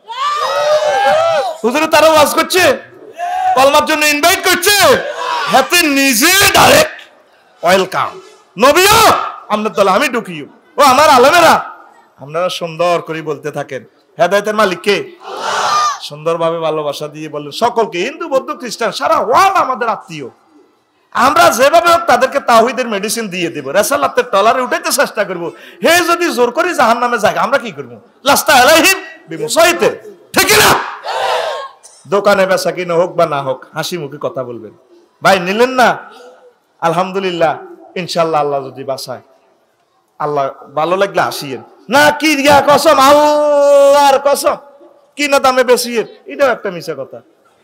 হুজুরে তারা ওয়াজ করছে কলমার জন্য ইনভাইট করছে হাতে নিজে ডাইরেক্ট ওয়েলকাম নবীও আমরা দল আমি ঢুকিও ও আমার আলেমেরা আপনারা সুন্দর করে বলতে থাকেন হেদায়েতের মালিক কে আল্লাহ সুন্দরভাবে ভালোবাসা দিয়ে বলেন সকলকে হিন্দু বৌদ্ধ খ্রিস্টান সারা ওয়ার্ল্ড আমাদের আত্মীয় আমরা যেভাবে হোক তাদেরকে তাওহীদের মেডিসিন দিয়ে দেব রাসালাতের টলারে উঠাইতে চেষ্টা করব হে যদি জোর করে জাহান্নামে যায় আমরা কি করব লাস্তা আলাইহিম বিমুসাইতে ঠিক না দোকানে বেচা কিনা হোক বা না হোক হাসি মুখে কথা বলবেন ভাই নিলেন না আলহামদুলিল্লাহ ইনশাআল্লাহ আল্লাহ যদি বাঁচায় আল্লাহ ভালো লাগলে আসিয়েন না কি দিয়া কসম আল্লাহর কসম কি না দামে বেশি এটাও একটা মিছা কথা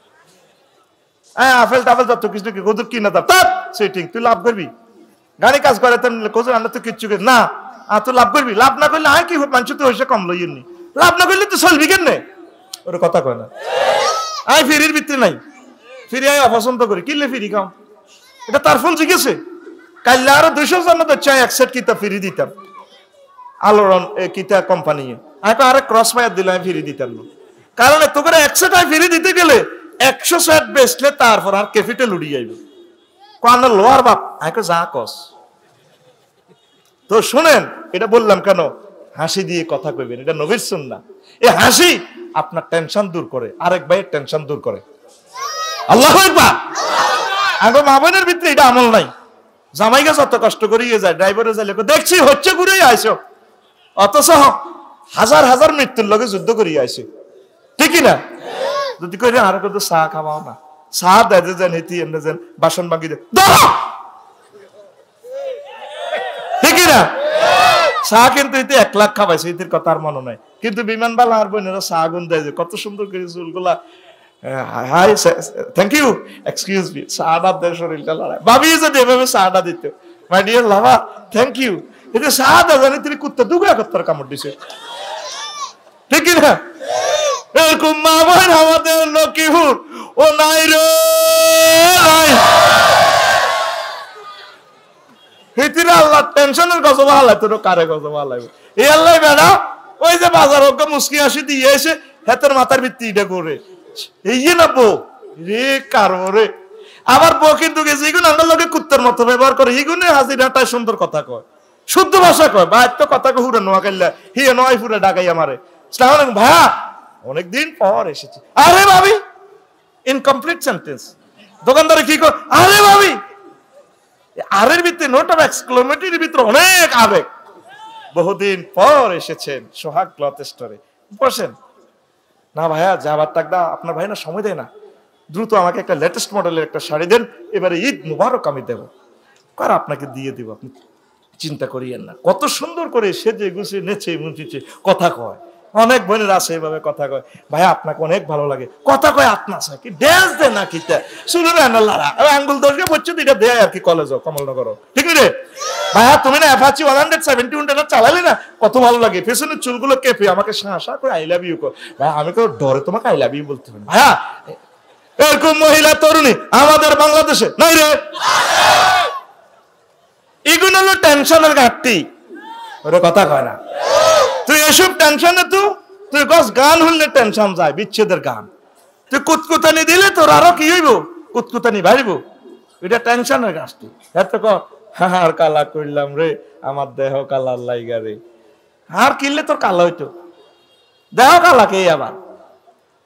আপেল টাপেল যত কিছু কি হুজুর কি না দাম সেটিং তুই লাভ করবি গাড়ি কাজ করে হুজুর আমরা তো কিচ্ছু না তুই লাভ করবি লাভ না করলে আয় কি মানুষ তো হয়েছে কম লইনি লাভ না করলে তো চলবি কেন ওর কথা কয় না আয় ফিরির ভিতরে নাই ফিরি আয় অপছন্দ করি কিনলে ফিরি খাও এটা তার ফোন জিজ্ঞেসে কাইলে আরো 200 জনের চাই এক সেট কিতাব ফিরি দিতাম আলোড়ন কিতাব কোম্পানি আমি আরে ক্রস ফায়ার দিলে আমি ফিরি দিতাম না কারণ এত করে 100 টাকা ফিরি দিতে গেলে 100 সেট বেচলে তারপর আর ক্যাপিটাল উড়ি যাইবে কোন লোয়ার বাপ আমি যা কস তো শুনেন এটা বললাম কেন হাসি দিয়ে কথা কইবেন এটা নবীর সুন্নাহ এই হাসি আপনার টেনশন দূর করে আরেক ভাইয়ের টেনশন দূর করে আল্লাহু আকবার আগে মা বোনের ভিতরে এটা আমল নাই জামাইগা যত কষ্ট করিয়ে যায় ড্রাইভারে যাইলে দেখছি হচ্ছে ঘুরেই আইসো অথচ হাজার হাজার মৃত্যুর লগে যুদ্ধ করিয়ে আইসো ঠিকই না যদি কই আর কত চা খাওয়াও না চা দেয় যেন হেতি এনে যেন বাসন ভাঙি দে ঠিকই না চা কিন্তু এতে 1 লাখ খাওয়াইছে এদের কথা আর মনে নাই কিন্তু বিমান বালা আর বোনেরা চা গুন দেয় যে কত সুন্দর করে চুলগুলা hi thank you excuse me চাটা দেয় শরীরটা লড়াই ভাবি যদি এভাবে চাটা দিত my dear lover thank you এটা চা দেয় জানি তিনি কুত্তা দুগা কত্তার কামড় দিছে ঠিক না এরকম মা বোন আমাদের লক্ষ্মীপুর ও নাই রে নাই হিতিরা আল্লাহ টেনশনের গজব হালাই তোর কারে গজব হালাইব এই আল্লাহ বেড়া ওই যে বাজার ওকে মুসকি হাসি দিয়ে এসে হাতের মাথার ভিত্তি এটা করে এই না বউ রে কারো রে আবার বউ কিন্তু গেছে এগুলো আমার লোকে কুত্তার মতো ব্যবহার করে এগুলো হাজিরাটাই সুন্দর কথা কয় শুদ্ধ ভাষা কয় ভাই তো কথা হুড়ে নোয়া কাইলা হিয়ে নয় ফুরে ডাকাই আমারে ভাইয়া অনেকদিন পর এসেছি আরে ভাবি ইনকমপ্লিট সেন্টেন্স দোকানদারে কি কর আরে ভাবি আরের ভিতরে নোট অফ এক্সক্লেমেটরির ভিতরে অনেক আবেগ বহুদিন পর এসেছেন সোহাগ ক্লথ স্টোরে বসেন না ভাইয়া যাবার টাকা আপনার ভাই না সময় দেয় না দ্রুত আমাকে একটা লেটেস্ট মডেলের একটা শাড়ি দেন এবারে ঈদ মুবারক আমি দেবো কার আপনাকে দিয়ে দিব আপনি চিন্তা করিয়েন না কত সুন্দর করে সেজে গুছিয়ে নেচে মুচিছে কথা কয় অনেক বোনের আছে এভাবে কথা কয় ভাইয়া আপনাকে অনেক ভালো লাগে কথা কয় আপনার কি ড্যান্স দেয় না কিটা শুরু না আঙ্গুল দশকে বলছে এটা দেয় আর কি কলেজ কমলনগর ঠিক রে ভাইয়া তুমি না অ্যাপাচি 171 চালালে না কত ভালো লাগে পেছনের চুলগুলো কেঁপে আমাকে শাঁসা করে আই লাভ ইউ কর ভাইয়া আমি তো ডরে তোমাকে আই লাভ ইউ বলতে হবে ভাইয়া এরকম মহিলা তরুণী আমাদের বাংলাদেশে নাই রে এগুলো হলো টেনশনের ঘাটতি ওরে কথা কয় না তুই এসব টেনশনে তুই গছ গান হইলে টেনশন যায় বিচ্ছেদের গান তুই কুতকুতানি দিলে তোর আরো কি হইব কুতকুতানি বাড়িব এটা টেনশনের গাছটি এত আর কালা করলাম রে আমার দেহ কালার লাইগা রে আর কিনলে তোর কালা হইতো দেহ কালা কে আবার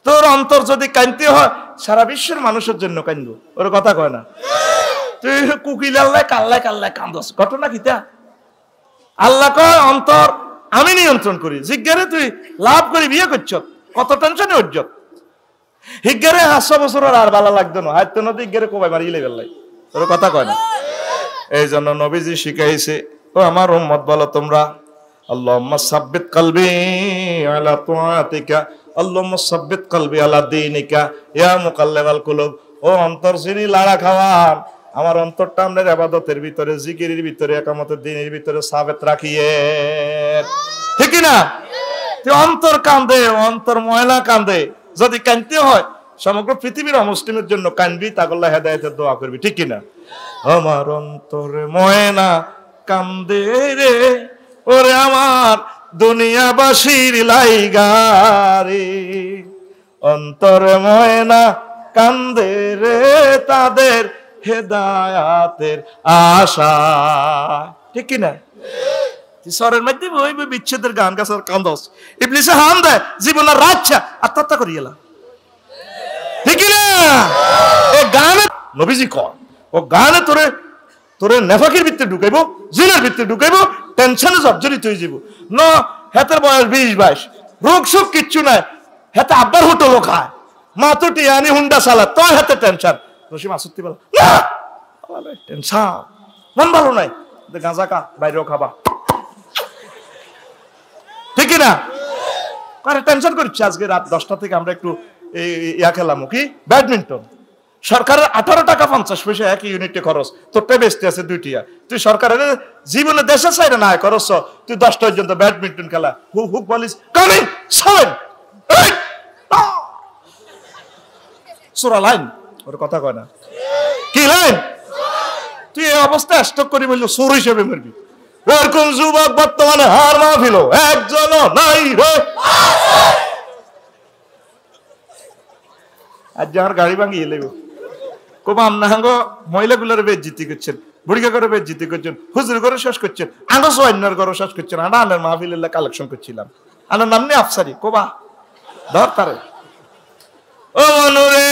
তোর অন্তর যদি কাঁদতে হয় সারা বিশ্বের মানুষের জন্য কান্দো, ওর কথা কয় না। তুই কুকিল আল্লাহ কাল্লায় কাল্লায় কান্দস, ঘটনা কিতা? আল্লাহ কয় অন্তর আমি নিয়ন্ত্রণ করি। জিজ্ঞারে তুই লাভ করি বিয়ে করছ, কত টেনশনে উজ্জ্বল হিজ্ঞারে 500 বছর আর ভালো লাগতো না, হাইতো নদী হিজ্ঞারে কোবাই মারি গেলে বেলাই, ওর কথা কয় না। এই জন্য নবীজি শিখাইছে, ও আমার উম্মত বলো তোমরা আল্লাহুম্মা সাব্বিত কলবি আলা তুআতিকা, আল্লাহুম্মা সাব্বিত কলবি আলা দীনিকা ইয়া মুকাল্লিবাল কুলুব। ও অন্তর যিনি লাড়া খাওয়ান, আমার অন্তরটা আপনার ইবাদতের ভিতরে, জিকিরের ভিতরে, একামতের দিনের ভিতরে সাবেত রাখিয়ে, ঠিক না? তুই অন্তর কান্দে, অন্তর ময়লা কান্দে, যদি কানতে হয় সমগ্র পৃথিবীর অমুসলিমের জন্য কানবি, তাগল্লা হেদায়েতের দোয়া করবি, ঠিক কিনা? আমার অন্তরে ময়না কান্দে রে, ওরে আমার দুনিয়াবাসীর লাইগারে, অন্তরে ময়না কান্দে রে তাদের হেদায়াতের আশা, ঠিক কিনা? সরের মধ্যে ওই বিচ্ছেদের গান গাছার কান্দস, ইবলিসে হাম দেয় জীবনের রাচ্ছা আত্মহত্যা করি গেলাম, ঠিক না? ও গানে নবীজি কর, ও গানে তোরে তোরে নেফাকির ভিতরে ঢুকাইবো, জিনের ভিতরে ঢুকাইবো, টেনশনে জর্জরিত হয়ে যাব। ন হেতের বয়স 20-22, রোগ সুখ কিচ্ছু নাই, হেতে আব্বার হোটেলও খায়, মা তো টিয়ানি হুন্ডা চালা, তো হেতে টেনশন। রসিম আসত্তি বলা না টেনশন, মন ভালো নাই, গাঁজা খা, বাইরেও খাবা, ঠিক না? আরে টেনশন করছি। আজকে রাত 10টা থেকে আমরা একটু ইয়া খেলাম, কি ব্যাডমিন্টন। সরকারের 18 টাকা 50 পয়সা এক ইউনিটে খরচ, তোরটা বেচতে আছে 2টিয়া। তুই সরকারের জীবনে দেশের সাইডে না খরচ, তুই 10টা পর্যন্ত ব্যাডমিন্টন খেলা, হুক হুক বলিস কামিং 7 সুরা লাইন, ওর কথা কয় না, কি লাইন? তুই এই অবস্থায় স্টক করি বললো সুর হিসেবে মরবি। এরকম যুবক বর্তমানে হার মাহফিল একজন নাই রে। আজ আমার গাড়ি ভাঙিয়ে লেগো কোবা আমনা হাঙ্গ মহিলাগুলোর বেজ্জিতি করছেন, বুড়িকা করে বেজ্জিতি করছেন, হুজুর করে শেষ করছেন, আনো সোয়ান্নার করে শেষ করছেন। আনা আনের মাহফিলের কালেকশন করছিলাম, আনার নাম নেই আফসারি, কোবা ধর তারে। ও মনুরে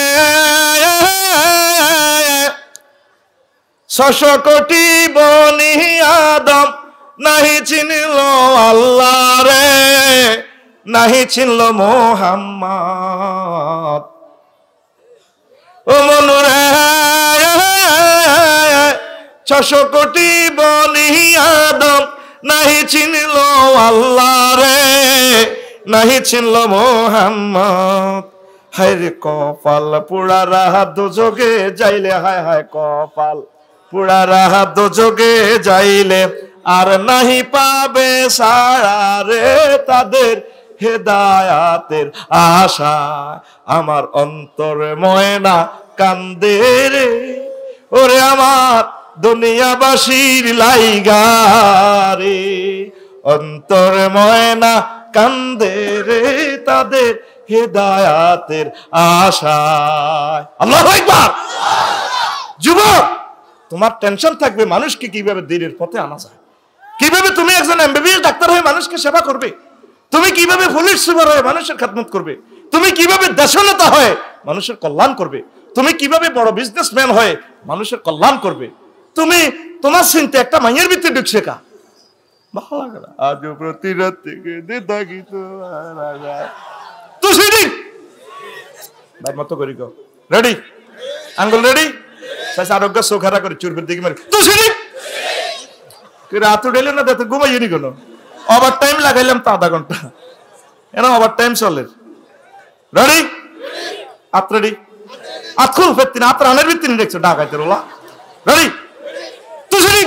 600 কোটি বনি আদম নাহি চিনল আল্লাহ রে, নাহি চিনল মুহাম্মদ। ও মনুরে 600 কোটি বনি আদম নাহি চিনল আল্লাহ রে, নাহি চিনল মুহাম্মদ। হায় রে কপাল পুরা রাহাত দোজগে যাইলে, হায় হায় কপাল পুরা রাহাত দোজগে যাইলে, আর নাহি পাবে সারা রে তাদের হেদায়াতের আশা। আমার অন্তরে ময়না কান্দে রে, ওরে আমার দুনিয়াবাসীর লাইগারে, অন্তরে ময়না কান্দে রে তাদের হেদায়াতের আশায়। আল্লাহু আকবার। যুবক, তোমার টেনশন থাকবে মানুষকে কিভাবে দ্বীনের পথে আনা যায়, কিভাবে তুমি একজন এমবিবিএস ডাক্তার হয়ে মানুষকে সেবা করবে, তুমি কিভাবে পুলিশ সুপার হয়ে মানুষের খেদমত করবে, তুমি কিভাবে দেশনেতা হয়ে মানুষের কল্যাণ করবে, তুমি কিভাবে বড় বিজনেসম্যান হয়ে মানুষের কল্যাণ করবে। তুমি তোমার চিন্তা একটা মাইয়ের ভিতরে ঢুকছে কা, ভালো লাগে না আজ প্রতি রাত থেকে থাকি তো তুই ভাই মতো করি গো, রেডি আঙ্গুল রেডি, আরোগ্য সোখারা করে চুরবের দিকে মারি তুই সেদিক রাত উঠেলে না দেখতে ঘুমাইনি কোনো, ওভার টাইম লাগাইলাম তো আধা ঘন্টা, এনা ওভার টাইম চলে। রেডি আত রেডি আত খুল ফেরতি না, আত রানের ভিত্তি দেখছো ডাকাইতে রোলা। রেডি তুই সেদিক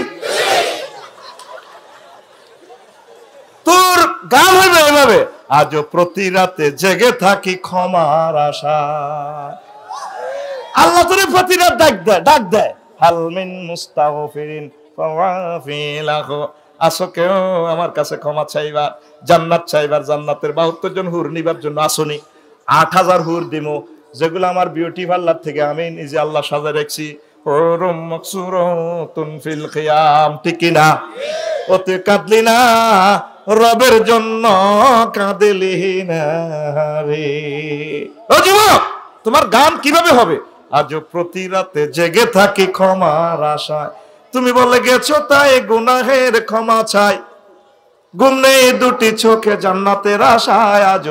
তোর গান হইবে এভাবে, আজও প্রতি রাতে জেগে থাকি ক্ষমার আশা। আল্লাহ তোরে প্রতি রাত ডাক দেয় হালমিন মুস্তাগফিরিন ফাওয়াফিলাহু, আসো কেউ আমার কাছে ক্ষমা চাইবার, জান্নাত চাইবার, জান্নাতের 72 জন হুর নিবার জন্য আসনি। 8000 হুর দিমু, যেগুলো আমার বিউটি পার্লার থেকে আমি নিজে আল্লাহ সাজা রাখছি। হুরুম মাকসুরাতুন ফিল কিয়াম, ঠিক না? ওতে কাঁদলি না, রবের জন্য কাঁদেলি না রে। ও যুবক, তোমার গান কিভাবে হবে? আজ প্রতি রাতে জেগে থাকি ক্ষমার আশায়, তুমি বলে গেছো তাই গুনাহের ক্ষমা চাই, ঘুম নেই দুটি চোখে জান্নাতের আশায়, আজ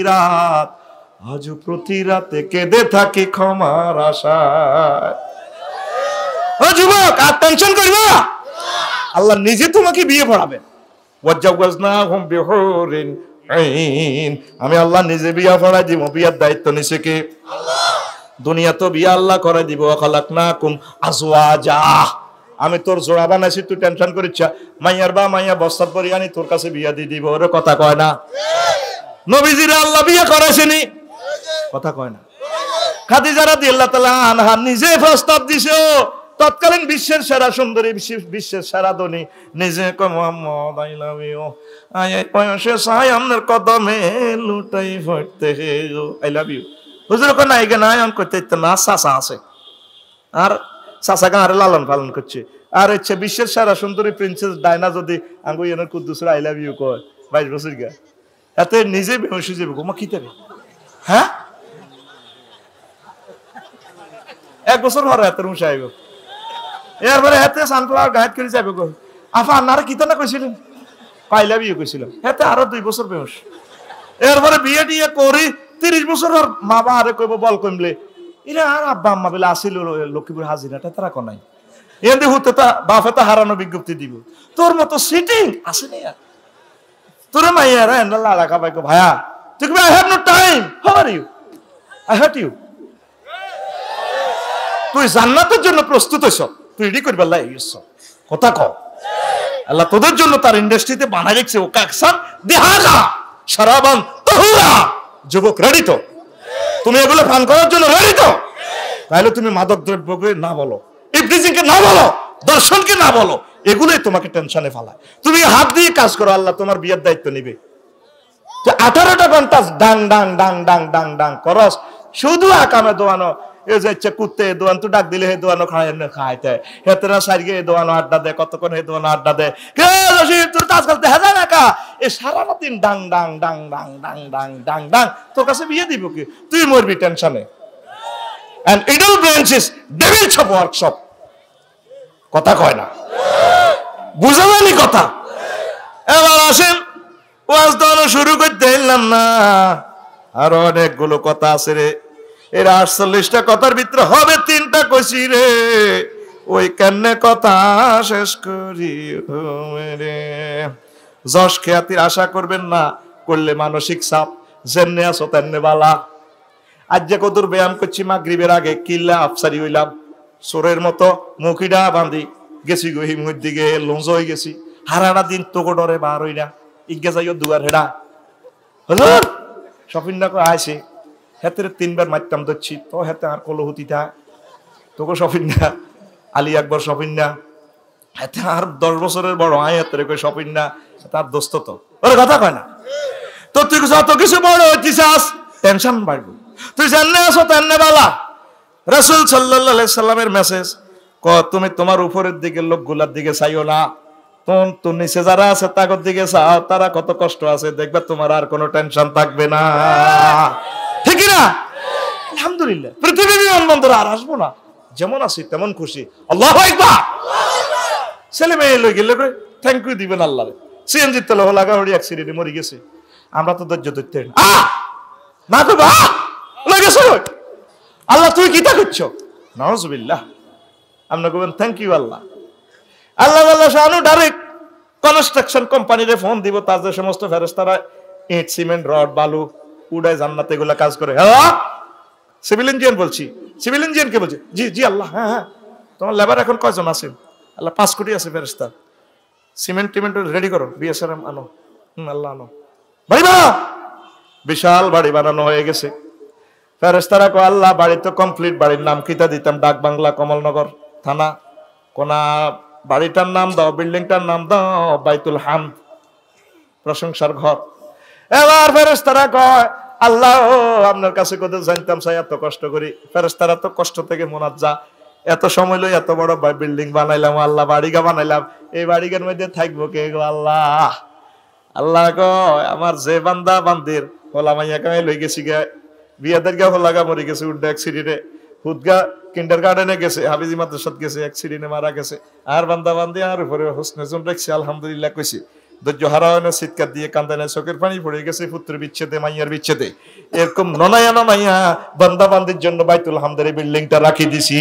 প্রতি রাতে কেঁদে থাকি ক্ষমার আশায়। ও যুবক, আর টেনশন করবে না, আল্লাহ নিজে তোমাকে বিয়ে পড়াবেন। আমি আল্লাহ নিজে বিয়া পড়াই দিব। বিয়ার দায়িত্ব নিছে কে? দুনিয়া তো বিয়া আল্লাহ করে দিব। খালাকনাকুম আজওয়াজা, আমি তোর জোড়া বানাইছি, তুই টেনশন করিস মাইয়ার বা মাইয়া বস্তার পরি আনি তোর কাছে বিয়া দিয়ে দিব। ওরে কথা কয় না? নবীজিরা আল্লাহ বিয়া করাইছেনি, কথা কয় না? খাদিজা রাদিয়াল্লাহু তাআলা আনহা নিজে প্রস্তাব দিছো, তৎকালীন বিশ্বের সেরা সুন্দরী, বিশ্বের সেরা ধনী, নিজে কয় মুহাম্মদ আই লাভ ইউ, আই বয়সে চাই আপনার কদমে লুটাই পড়তে আই লাভ ইউ। হুজুর কয় নাই গে নাই, আমি কইতে না, চাচা আছে আর চাচা গাঁরে লালন পালন করছে। আর হচ্ছে বিশ্বের সেরা সুন্দরী প্রিন্সেস ডায়না যদি আঙ্গু এনের কুদ্দুসের আই লাভ ইউ কয় 22 বছর গা, এতে নিজে বেহুশ হয়ে যাবে। গোমা কি দেবে? হ্যাঁ, 1 বছর পরে হাতের মুশে আইব, এরপরে হাতে সানফ্লাওয়ার গায়েত করে যাবে গো। আফা আপনারা কি না কইছিলেন? আই লাভ ইউ কইছিলাম। হাতে আরো 2 বছর বেহুশ। এরপরে বিয়ে টিয়ে করি 30 বছর আর মা বা আরে কইব বল কমলে এরা আর আব্বা আম্মা বলে আসিল লক্ষ্মীপুর হাজিরাটা তারা কোনাই এতে হতে তা বাপে তা হারানো বিজ্ঞপ্তি দিব। তোর মতো সিটিং আসেনি আর তোরে মাইয়ারা এন্ডা লাড়া খাবাই কো ভাইয়া তুই I have no time, how are you, I hurt you. তুই জান্নাতের জন্য প্রস্তুত হইছ, তুই রেডি করবে আল্লাহ ইউস কথা কও। আল্লাহ তোদের জন্য তার ইন্ডাস্ট্রিতে বানাই রেখেছে ও কাকসান দেহাগা সারাবান তহুরা। যুবক রেডি তো? তুমি এগুলো পান করার জন্য রেডি তো? তাহলে তুমি মাদক দ্রব্যকে না বলো, ইফটিজিংকে না বলো, দর্শনকে না বলো, এগুলোই তোমাকে টেনশনে ফেলায়। তুমি হাত দিয়ে কাজ করো, আল্লাহ তোমার বিয়ের দায়িত্ব নিবে। 18টা ঘন্টা ডাং ডাং ডাং ডাং ডাং ডাং করস, শুধু আকামে দোয়ানো। এ যে ইচ্ছে কুত্তে দোয়ান তো ডাক দিলে হে দোয়ানো খাইতে হেতরা সাইগে দোয়ানো আড্ডা দেয়, কতক্ষণ হে দোয়ানো আড্ডা দেয়। কে রশিদ তোর কাজ করতে হেজা না কা এ সারা দিন ডাং ডাং ডাং ডাং ডাং ডাং ডাং ডাং, তোর কাছে বিয়ে দিব কি? তুই মরবি টেনশনে। And idle brains is devil's workshop, কথা কয় না, বুঝা যায়নি কথা? এবার আসেন ওয়াজ দানো শুরু করতে এলাম না, আরো অনেকগুলো কথা আছে রে। এর 48টা কথার ভিতরে হবে 3টা কইছি রে, ওই কেনে কথা শেষ করি রে। যশ খ্যাতির আশা করবেন না, করলে মানসিক চাপ। যেমনে আছো তেমনে বালা। আজ যে কদুর ব্যায়াম করছি মাগরিবের আগে কিল্লা আফসারি হইলাম, চোরের মতো মুখিডা বান্ধি গেছি গো হিমুর দিকে লঞ্চ হয়ে গেছি। হারাটা দিন তোকে ডরে বার হই না, ইজ্ঞা যাইও দুয়ার হেডা হুজুর শপিং না করে আইসি হেতে 3বার মারতাম ধরছি তো হেতে আর কলহতি থা তোকে শপিং না, আলী আকবর শপিং না, হেতে আর 10 বছরের বড় আয় হেতে কই শপিং না, তার দোস্ত তো ওর কথা কয় না। তো তুই যত কিছু বড় হইতিস টেনশন বাড়বে। তুই জানলে আসো তেমনে বালা। রাসূল সাল্লাল্লাহু আলাইহি সাল্লামের মেসেজ ক তুমি তোমার উপরের দিকে লোকগুলার দিকে চাইও না, তোর নিচে যারা আছে তাদের দিকে চাও, তারা কত কষ্ট আছে দেখবে, তোমার আর কোনো টেনশন থাকবে না। ঠিক না? আলহামদুলিল্লাহ। পৃথিবীর বিমানবন্দরে আর আসবো না, যেমন আছি তেমন খুশি। আল্লাহু আকবার। ছেলে মেয়ে লই গেলে থ্যাংক ইউ দিবেন আল্লাহরে। সিএনজি তেল লাগা হড়ি অ্যাক্সিডেন্টে মরে গেছে, আমরা তো ধৈর্য ধরতে না তো বা লাগেছে। আল্লাহ তুই কি তা করছো? নাউজুবিল্লাহ। আপনি কবেন থ্যাংক ইউ আল্লাহ। আল্লাহ আল্লাহ শানু ডাইরেক্ট কনস্ট্রাকশন কোম্পানিরে ফোন দিব, তার যে সমস্ত ফেরেশতারা ইট সিমেন্ট রড বালু উড়ায় জান্নাতে এগুলা কাজ করে। হ্যাঁ সিভিল ইঞ্জিনিয়ার বলছি, সিভিল ইঞ্জিনিয়ারকে বলছি। জি জি আল্লাহ। হ্যাঁ হ্যাঁ তোমার লেবার এখন কয়জন আছে? আল্লাহ 5 কোটি আছে ফেরেশতা। সিমেন্ট টিমেন্ট রেডি করো, বিএসআরএম আনো। আল্লাহ আনো। বাড়ি বানাও। বিশাল বাড়ি বানানো হয়ে গেছে। ফেরেশতারা কয় আল্লাহ বাড়ি তো কমপ্লিট, বাড়ির নাম কিতা দিতাম? ডাক বাংলা কমলনগর থানা কোনা। বাড়িটার নাম দাও, বিল্ডিংটার নাম দাও বাইতুল হামদ, প্রশংসার ঘর। এবার ফেরেশতারা কয় আল্লাহ আপনার কাছে কত জানতাম চাই, এত কষ্ট করি। ফেরেশতারা তো কষ্ট থেকে মোনাজ্জা, এত সময় লই এত বড় বিল্ডিং বানাইলাম আল্লাহ, বাড়িগা বানাইলাম, এই বাড়িগার মধ্যে থাকবো কে গো আল্লাহ? আল্লাহ কয় আমার যে বান্দা বান্দির হলা মাইয়া কামাই লই গেছি গা বিয়াদের গা হলাগা মরে গেছে উড্ডা অ্যাক্সিডেন্টে হুদগা কিন্ডার গার্ডেনে গেছে হাফিজি মাদ্রাসাত গেছে অ্যাক্সিডেন্টে মারা গেছে আর বান্দা বান্দি আর উপরে হোসনে জন রাখছে আলহামদুলিল্লাহ কইছি ধৈর্য হারানো চিৎকার দিয়ে কান্দানে চোখের পানি পড়ে গেছে পুত্র বিচ্ছেদে মাইয়ার বিচ্ছেদে এরকম ননায়া ননায়া বান্দা বান্দির জন্য বাইতুল হামদের বিল্ডিংটা রাখি দিছি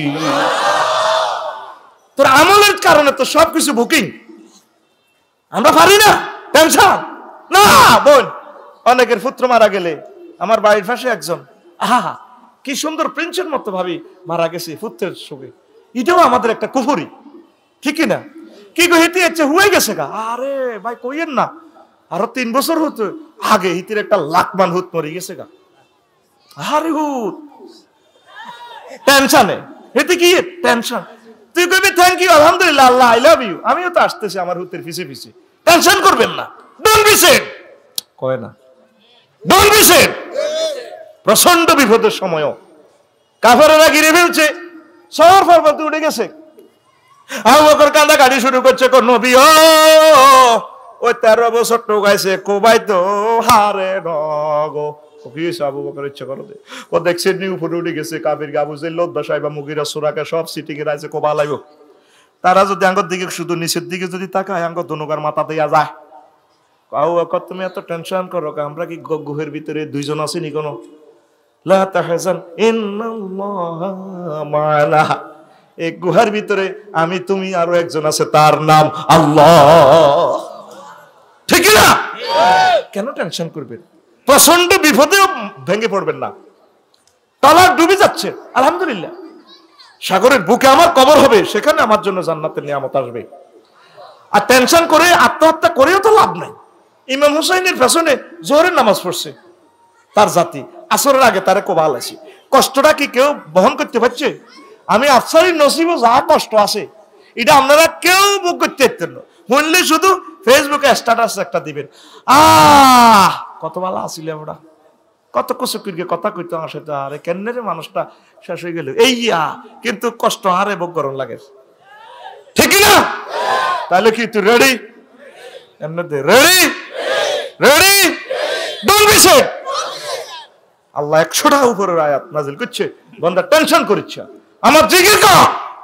তোর আমলের কারণে তো সবকিছু বুকিং আমরা পারি না টেনশন না বোন অনেকের পুত্র মারা গেলে আমার বাড়ির পাশে একজন আহা কি সুন্দর প্রিন্সের মতো ভাবি মারা গেছে পুত্রের সঙ্গে এটাও আমাদের একটা কুফরি ঠিক না কি গো হিতি হচ্ছে হয়ে গেছে গা আরে ভাই কইয়েন না আরো 3 বছর হতো আগে হিতির একটা লাখমান হুত মরে গেছে গা আরে হুত টেনশনে হিতি কি টেনশন তুই কইবি থ্যাংক ইউ আলহামদুলিল্লাহ আল্লাহ আই লাভ ইউ আমিও তো আসতেছি আমার হুতের পিছে পিছে টেনশন করবেন না ডোন্ট বি সেড কয় না ডোন্ট বি সেড প্রচন্ড বিপদের সময়ও কাফেররা ঘিরে ফেলছে সর পর্বতে উঠে গেছে আবু বকর কান্দা গাড়ি শুরু করছে কোন নবী ও ওই 13 বছর টোকাইছে কোবাই তো হারে নগো কি আবু বকর ইচ্ছা করো দে ও দেখছে নিউ উপরে উঠে গেছে কাফির আবু জাহেল লোদ্দা সাহেবা মুগিরা সুরাকা সব সিটিং এর আছে কোবা লাইব তারা যদি আঙ্গর দিকে শুধু নিচের দিকে যদি তাকায় আঙ্গর দনুকার মাথা দিয়া যায় আবু বকর তুমি এত টেনশন করো আমরা কি গুহের ভিতরে দুইজন আছি নি কোনো লা তাহজান ইন্নাল্লাহা মা'ানা এই গুহার ভিতরে আমি তুমি আরো একজন আছে তার নাম আল্লাহ ঠিক না কেন টেনশন করবেন প্রচন্ড বিপদেও ভেঙে পড়বেন না তলার ডুবে যাচ্ছে আলহামদুলিল্লাহ সাগরের বুকে আমার কবর হবে সেখানে আমার জন্য জান্নাতের নিয়ামত আসবে আর টেনশন করে আত্মহত্যা করেও তো লাভ নাই ইমাম হুসাইনের পেছনে জোহরের নামাজ পড়ছে তার জাতি আসরের আগে তারে কোবাল আছে কষ্টটা কি কেউ বহন করতে পারছে আমি আফসারির নসিবও যা কষ্ট আছে এটা আপনারা কেউ বুক করতে পারতেন না শুনলে শুধু ফেসবুকে স্ট্যাটাস একটা দিবেন কত ভালো আসিলে ওরা কত কচুকিরকে কথা কইতো আমার সাথে আরে কেন রে মানুষটা শেষ হয়ে গেল এইয়া কিন্তু কষ্ট হারে বুক গরম লাগে ঠিক না তাহলে কি তুই রেডি এমনিতে ready ready don't be sad Allah 100টা উপরের আয়াত নাজিল করছে বান্দা টেনশন করছে আমার জিকির কর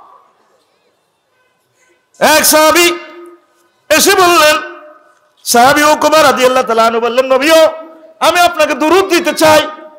এক সাহাবী এসে বললেন সাহাবী উকবা রাদিয়াল্লাহু তাআলা আনহু বললেন নবীও আমি আপনাকে দুরূদ দিতে চাই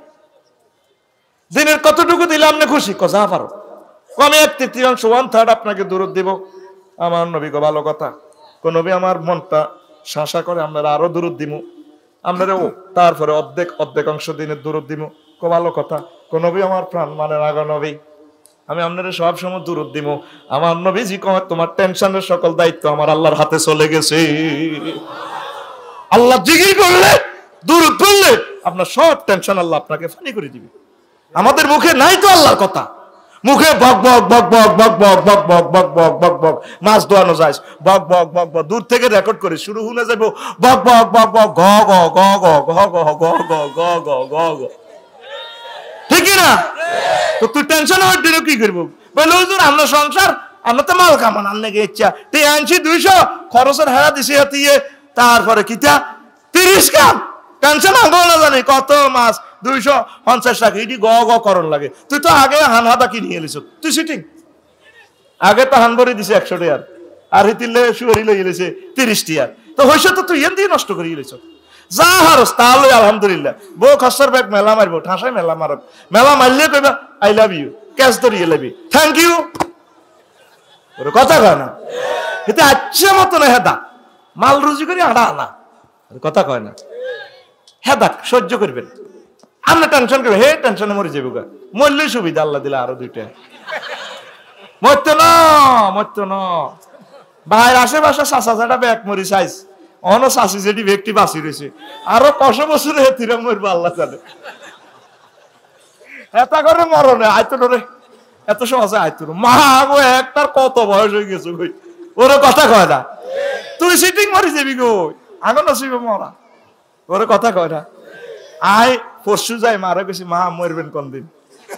দিনের কতটুকু দিলে আপনি খুশি যা পারো আমি 1/3 1/3 আপনাকে দুরূদ দিব আমার নবী গো ভালো কথা কোন নবী আমার মনটা শাসা করে আমরা আরো দুরূদ দিমু আমরাও তারপরে অর্ধেক অংশ দিনের দুরূদ দিমু কো ভালো কথা কোন নবী আমার প্রাণ মানে রাগ নবী আমি আপনাদের সব সময় দুরূদ দিব আমার নবীজি কয় তোমার টেনশনের সকল দায়িত্ব আমার আল্লাহর হাতে চলে গেছে আল্লাহ জিকির করলে দুরূদ পড়লে আপনার সব টেনশন আল্লাহ আপনাকে ফানি করে দিবে আমাদের মুখে নাই তো আল্লাহর কথা মুখে বক বক বক বক বক বক বক বক বক বক বক বক মাছ দোয়ানো যায় বক বক বক বক দূর থেকে রেকর্ড করে শুরু শুনে যাব বক বক বক বক গ গ গ গ গ গ গ গ গ গ গ ঠিক না তো তুই টেনশন হওয়ার দিনে কি করবো বলে হুজুর আমরা সংসার আমরা তো মাল কামান আনলে ইচ্ছা তুই আনছি 200 খরচের হারা দিছি হাতিয়ে তারপরে কিটা 30 কাম টেনশন আঙ্গো না জানি কত মাস 250 টাকা এটি গ গ করণ লাগে তুই তো আগে হানহাদা কি নিয়ে এলিস তুই সিটিং আগে তো হানবরি দিছে 100 টাকা আর হিতিলে শুয়ারি লই এলিছে 30 টাকা তো হইছে তো তুই এন দিয়ে নষ্ট করে এলিস যা হারস তাহলে আলহামদুলিল্লাহ বউ খসর ব্যাগ মেলা মারবো ঠাসায় মেলা মারব মেলা মারলে কইবা আই লাভ ইউ ক্যাশ ধরিয়ে লাভি থ্যাংক ইউ ওর কথা কয় না এতে আচ্ছা মতো না হেদা মাল রুজি করে আড়া আনা কথা কয় না হেদা সহ্য করবেন আমরা টেনশন করবো হে টেনশনে মরে যাবো গা মরলে সুবিধা আল্লাহ দিলে আরো 2টা মরতো না বাইরের আশেপাশে 5,000 ব্যাগ মরি সাইজ অনো শাসি যেটি ব্যক্তি বাঁচি রয়েছে আরো 100 বছরে হেতিরা মরবো আল্লাহ জানে এটা করে মরণে আইতো রে এত সহজে আইতো মা গো একটার কত বয়স হয়ে গেছে কই ওরে কথা কয় না তুই সিটিং মরি যাবি গো আগে নসিবে মরা ওরে কথা কয় না আই পরশু যাই মারা গেছি মা মরবেন কোন দিন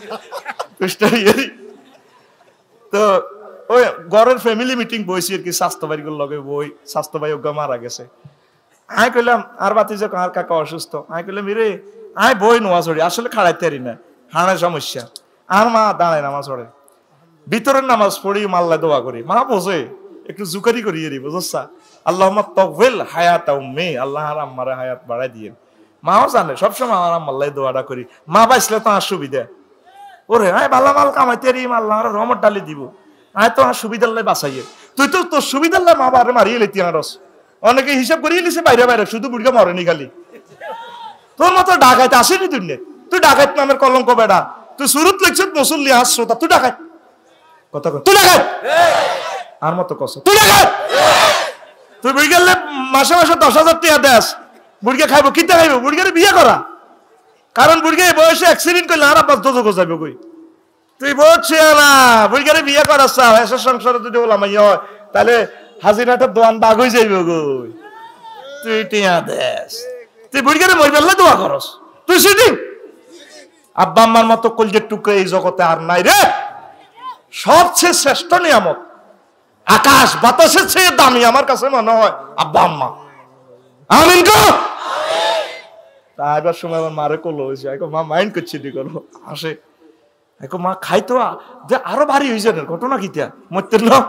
তো ওই ঘরের ফ্যামিলি মিটিং বইছি আর কি স্বাস্থ্য বাড়িগুলো লগে বই স্বাস্থ্য ভাই ওগা মারা গেছে আয় কইলাম আর বাতি যে আর কাকা অসুস্থ, আয় কইলাম রে আয় বই নোয়া চড়ি, আসলে খাড়াইতে পারি না, হাড়ের সমস্যা। আর মা দাঁড়ায় নামাজ পড়ে, ভিতরের নামাজ পড়ি, মাল্লা দোয়া করি, মা বোঝে একটু জুকারি করিয়ে দিই, বুঝছা আল্লাহুম্মা তাওয়াল হায়াতা উম্মি, আল্লাহ আর আম্মারে হায়াত বাড়াই দিয়ে। মাও জানে সবসময় আমার আম্মাল্লাই দোয়াটা করি, মা বাঁচলে তো আর সুবিধা, ওরে আয় বালা মাল কামাইতে পারি, আল্লাহ আর রহমত ডালি দিব, আয় তো আর সুবিধার লাই বাঁচাইয়ে, তুই তো তোর সুবিধার লাই মা বারে মারিয়ে লেতি আরস। অনেকে হিসাব করিয়ে লিছে বাইরে বাইরে, শুধু বুড়িকে মরেনি খালি। তোর মতো ডাকাইতে আসেনি দুনিয়া, তুই ডাকাইত নামের কলঙ্ক বেড়া, তুই সুরত লিখছ মুসল্লি হাস শ্রোতা, তুই ডাকাইত কথা কর, তুই ডাকাইত আর মতো কস, তুই ডাকাইত। তুই বুড়ি গেলে মাসে মাসে 10,000 টাকা দেস, বুড়িকে খাইবো কিনতে খাইবো, বুড়িকে বিয়ে করা, কারণ বুড়িকে বয়সে অ্যাক্সিডেন্ট করলে আর আব্বাস দোজো যাইব কই, তুই বলছে না বুড়িকে বিয়ে করা চাও, এসব সংসারে যদি বললাম হয় তাহলে হাজিরাটা দোয়ান বাগ হয়ে যাইব কই, তুই টিয়া দেস, তুই বুড়িকে মই বেললে দোয়া করস, তুই সিটিং। আব্বা আম্মার মতো কলজের টুকরে এই জগতে আর নাই রে, সবচেয়ে শ্রেষ্ঠ নিয়ামত, আকাশ বাতাসের চেয়ে দামি আমার কাছে মনে হয় আব্বা আম্মা। আমিন কো তা এবার সময় আমার মারে কলো হয়েছে, মা মাইন্ড করছি দি করো আসে, মা খাইতো যে আরো ভারী হয়েছে, ঘটনা কিতা মরতেন না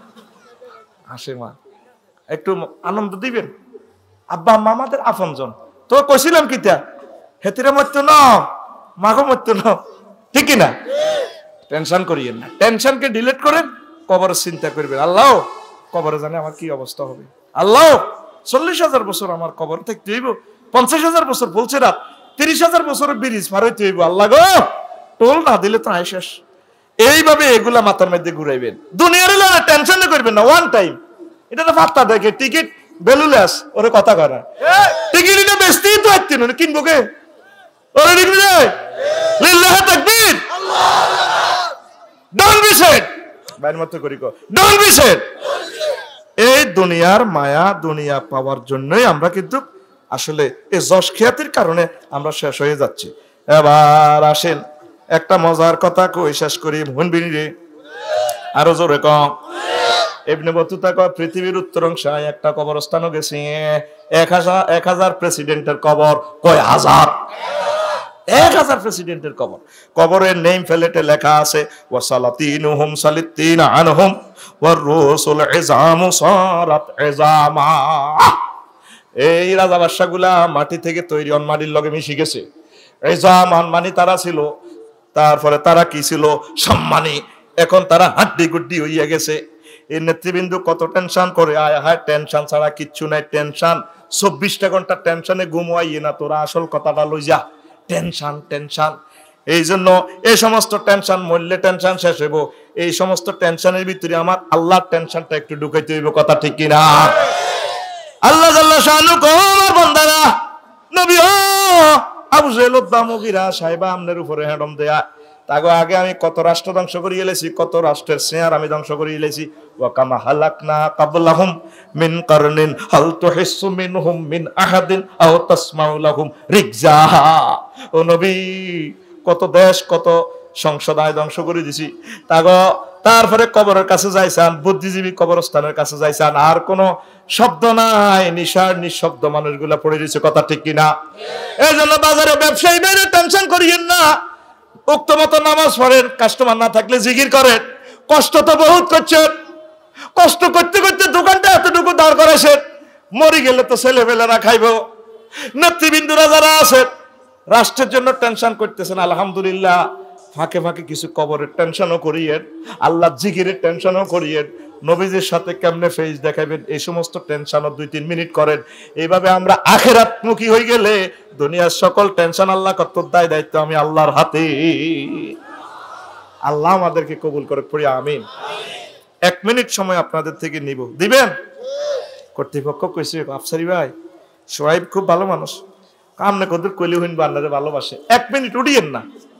আসে, মা একটু আনন্দ দিবেন, আব্বা আম্মা আমাদের আপনজন, তো কইছিলাম কিতা হেতিরা মরতো না, মাকে মরতো না, ঠিক কিনা? টেনশন করিয়েন না, টেনশনকে ডিলিট করেন, কবরের চিন্তা করবেন, আল্লাহ কবরে জানে আমার কি অবস্থা হবে, আল্লাহ 40,000 বছর আমার কবর থাকতে হইব, 50,000 বছর বলছে রাত, 30,000 বছরের ব্রিজ পার হইতে হইব, আল্লাহ গো টোল না দিলে তো আয় শেষ। এইভাবে এগুলা মাথার মধ্যে ঘুরাইবেন, দুনিয়ার টেনশন করবেন না, ওয়ান টাইম এটা তো ফাত্তা দেখে টিকিট বেলুলেস ওরে কথা করা, টিকিট এটা বেচতেই তো আসতেন কিনবো কে, ওরে লিল্লাহ তাকবীর, ডোন্ট বি সেড বাইর মত করি কো, ডোন্ট বি সেড। এই দুনিয়ার মায়া, দুনিয়া পাওয়ার জন্যই আমরা কিন্তু আসলে এই যশ খ্যাতির কারণে আমরা শেষ হয়ে যাচ্ছি। এবার আসেন একটা মজার কথা কই শেষ করি, শুনবিনি রে আরো জোরে কম। ইবনে বতুতা কয় পৃথিবীর উত্তর অংশে একটা কবরস্থানও গেছি, 1000 প্রেসিডেন্টের কবর, কয় হাজার, 1000 প্রেসিডেন্টের কবর, কবরের নেম প্লেটে লেখা আছে ওয়াসালাতিনুহুম সালিতিনা আনহুম ওয়ার রুসুল ইজামু সারাত ইজামা। এই রাজা বাদশাগুলা মাটি থেকে তৈরি, মাটির লগে মিশে গেছে, ইজামান মানে তারা ছিল, তারপরে তারা কি ছিল সম্মানী, এখন তারা হাড্ডি গুড্ডি হইয়া গেছে। এই নেতৃবৃন্দ কত টেনশন করে, আয় হায় টেনশন ছাড়া কিচ্ছু নাই, টেনশন 24টা ঘন্টা টেনশনে ঘুমাইয়ে না, তোরা আসল কথাটা লই যা, টেনশন টেনশন। এই জন্য এই সমস্ত টেনশন মরলে টেনশন শেষ হইব, এই সমস্ত টেনশনের ভিতরে আমার আল্লাহর টেনশনটা একটু ঢুকাইতে হইব, কথা ঠিক কিনা? আল্লাহ জাল্লা শানু কো আমার বান্দারা, নবী ও আবু জেল দামগিরা সাহেবা আমনের উপরে হেডম দেয়া, তাগো আগে আমি কত রাষ্ট্র ধ্বংস করিয়ে এলেছি, কত রাষ্ট্রের শেয়ার আমি ধ্বংস করিয়ে এলেছি। ওয়া কামা হালাকনা কাবলাহুম মিন কারনিন হাল তুহিসসু মিনহুম মিন আহাদিন আও তাসমাউ লাহুম রিকজা। ও নবী কত দেশ কত সংসদ আমি ধ্বংস করে দিছি, তাগো তারপরে কবরের কাছে যাইছান, বুদ্ধিজীবী কবরস্থানের কাছে যাইছান, আর কোনো শব্দ নাই, নিশার নিঃশব্দ মানুষগুলা পড়ে দিছে, কথা ঠিক কিনা? এই জন্য বাজারে ব্যবসায়ী বাইরে টেনশন করিয়েন না, উক্ত মতো নামাজ পড়েন, কাস্টমার না থাকলে জিকির করেন, কষ্ট তো বহুত করছেন, কষ্ট করতে করতে দোকানটা এতটুকু দাঁড় করেছেন, মরি গেলে তো ছেলেমেয়েরা খাইব। নেতৃবৃন্দরা যারা আছেন রাষ্ট্রের জন্য টেনশন করতেছেন, আলহামদুলিল্লাহ ফাঁকে ফাঁকে কিছু কবরের টেনশনও করিয়েন, আল্লাহ জিকিরের টেনশনও করিয়েন, নবীজির সাথে কেমনে ফেস দেখাবেন এই সমস্ত টেনশনও 2-3 মিনিট করেন। এইভাবে আমরা আখিরাতমুখী হয়ে গেলে দুনিয়ার সকল টেনশন আল্লাহ কত দায়িত্ব আমি আল্লাহর হাতে। আল্লাহ আমাদেরকে কবুল করে পড়ি আমিন। 1 মিনিট সময় আপনাদের থেকে নিব, দিবেন? কর্তৃপক্ষ কইছে আফসারি ভাই সোহাইব খুব ভালো মানুষ, কামনে কদর কইলে হইন বান্নারে ভালোবাসে, 1 মিনিট উঠিয়েন না।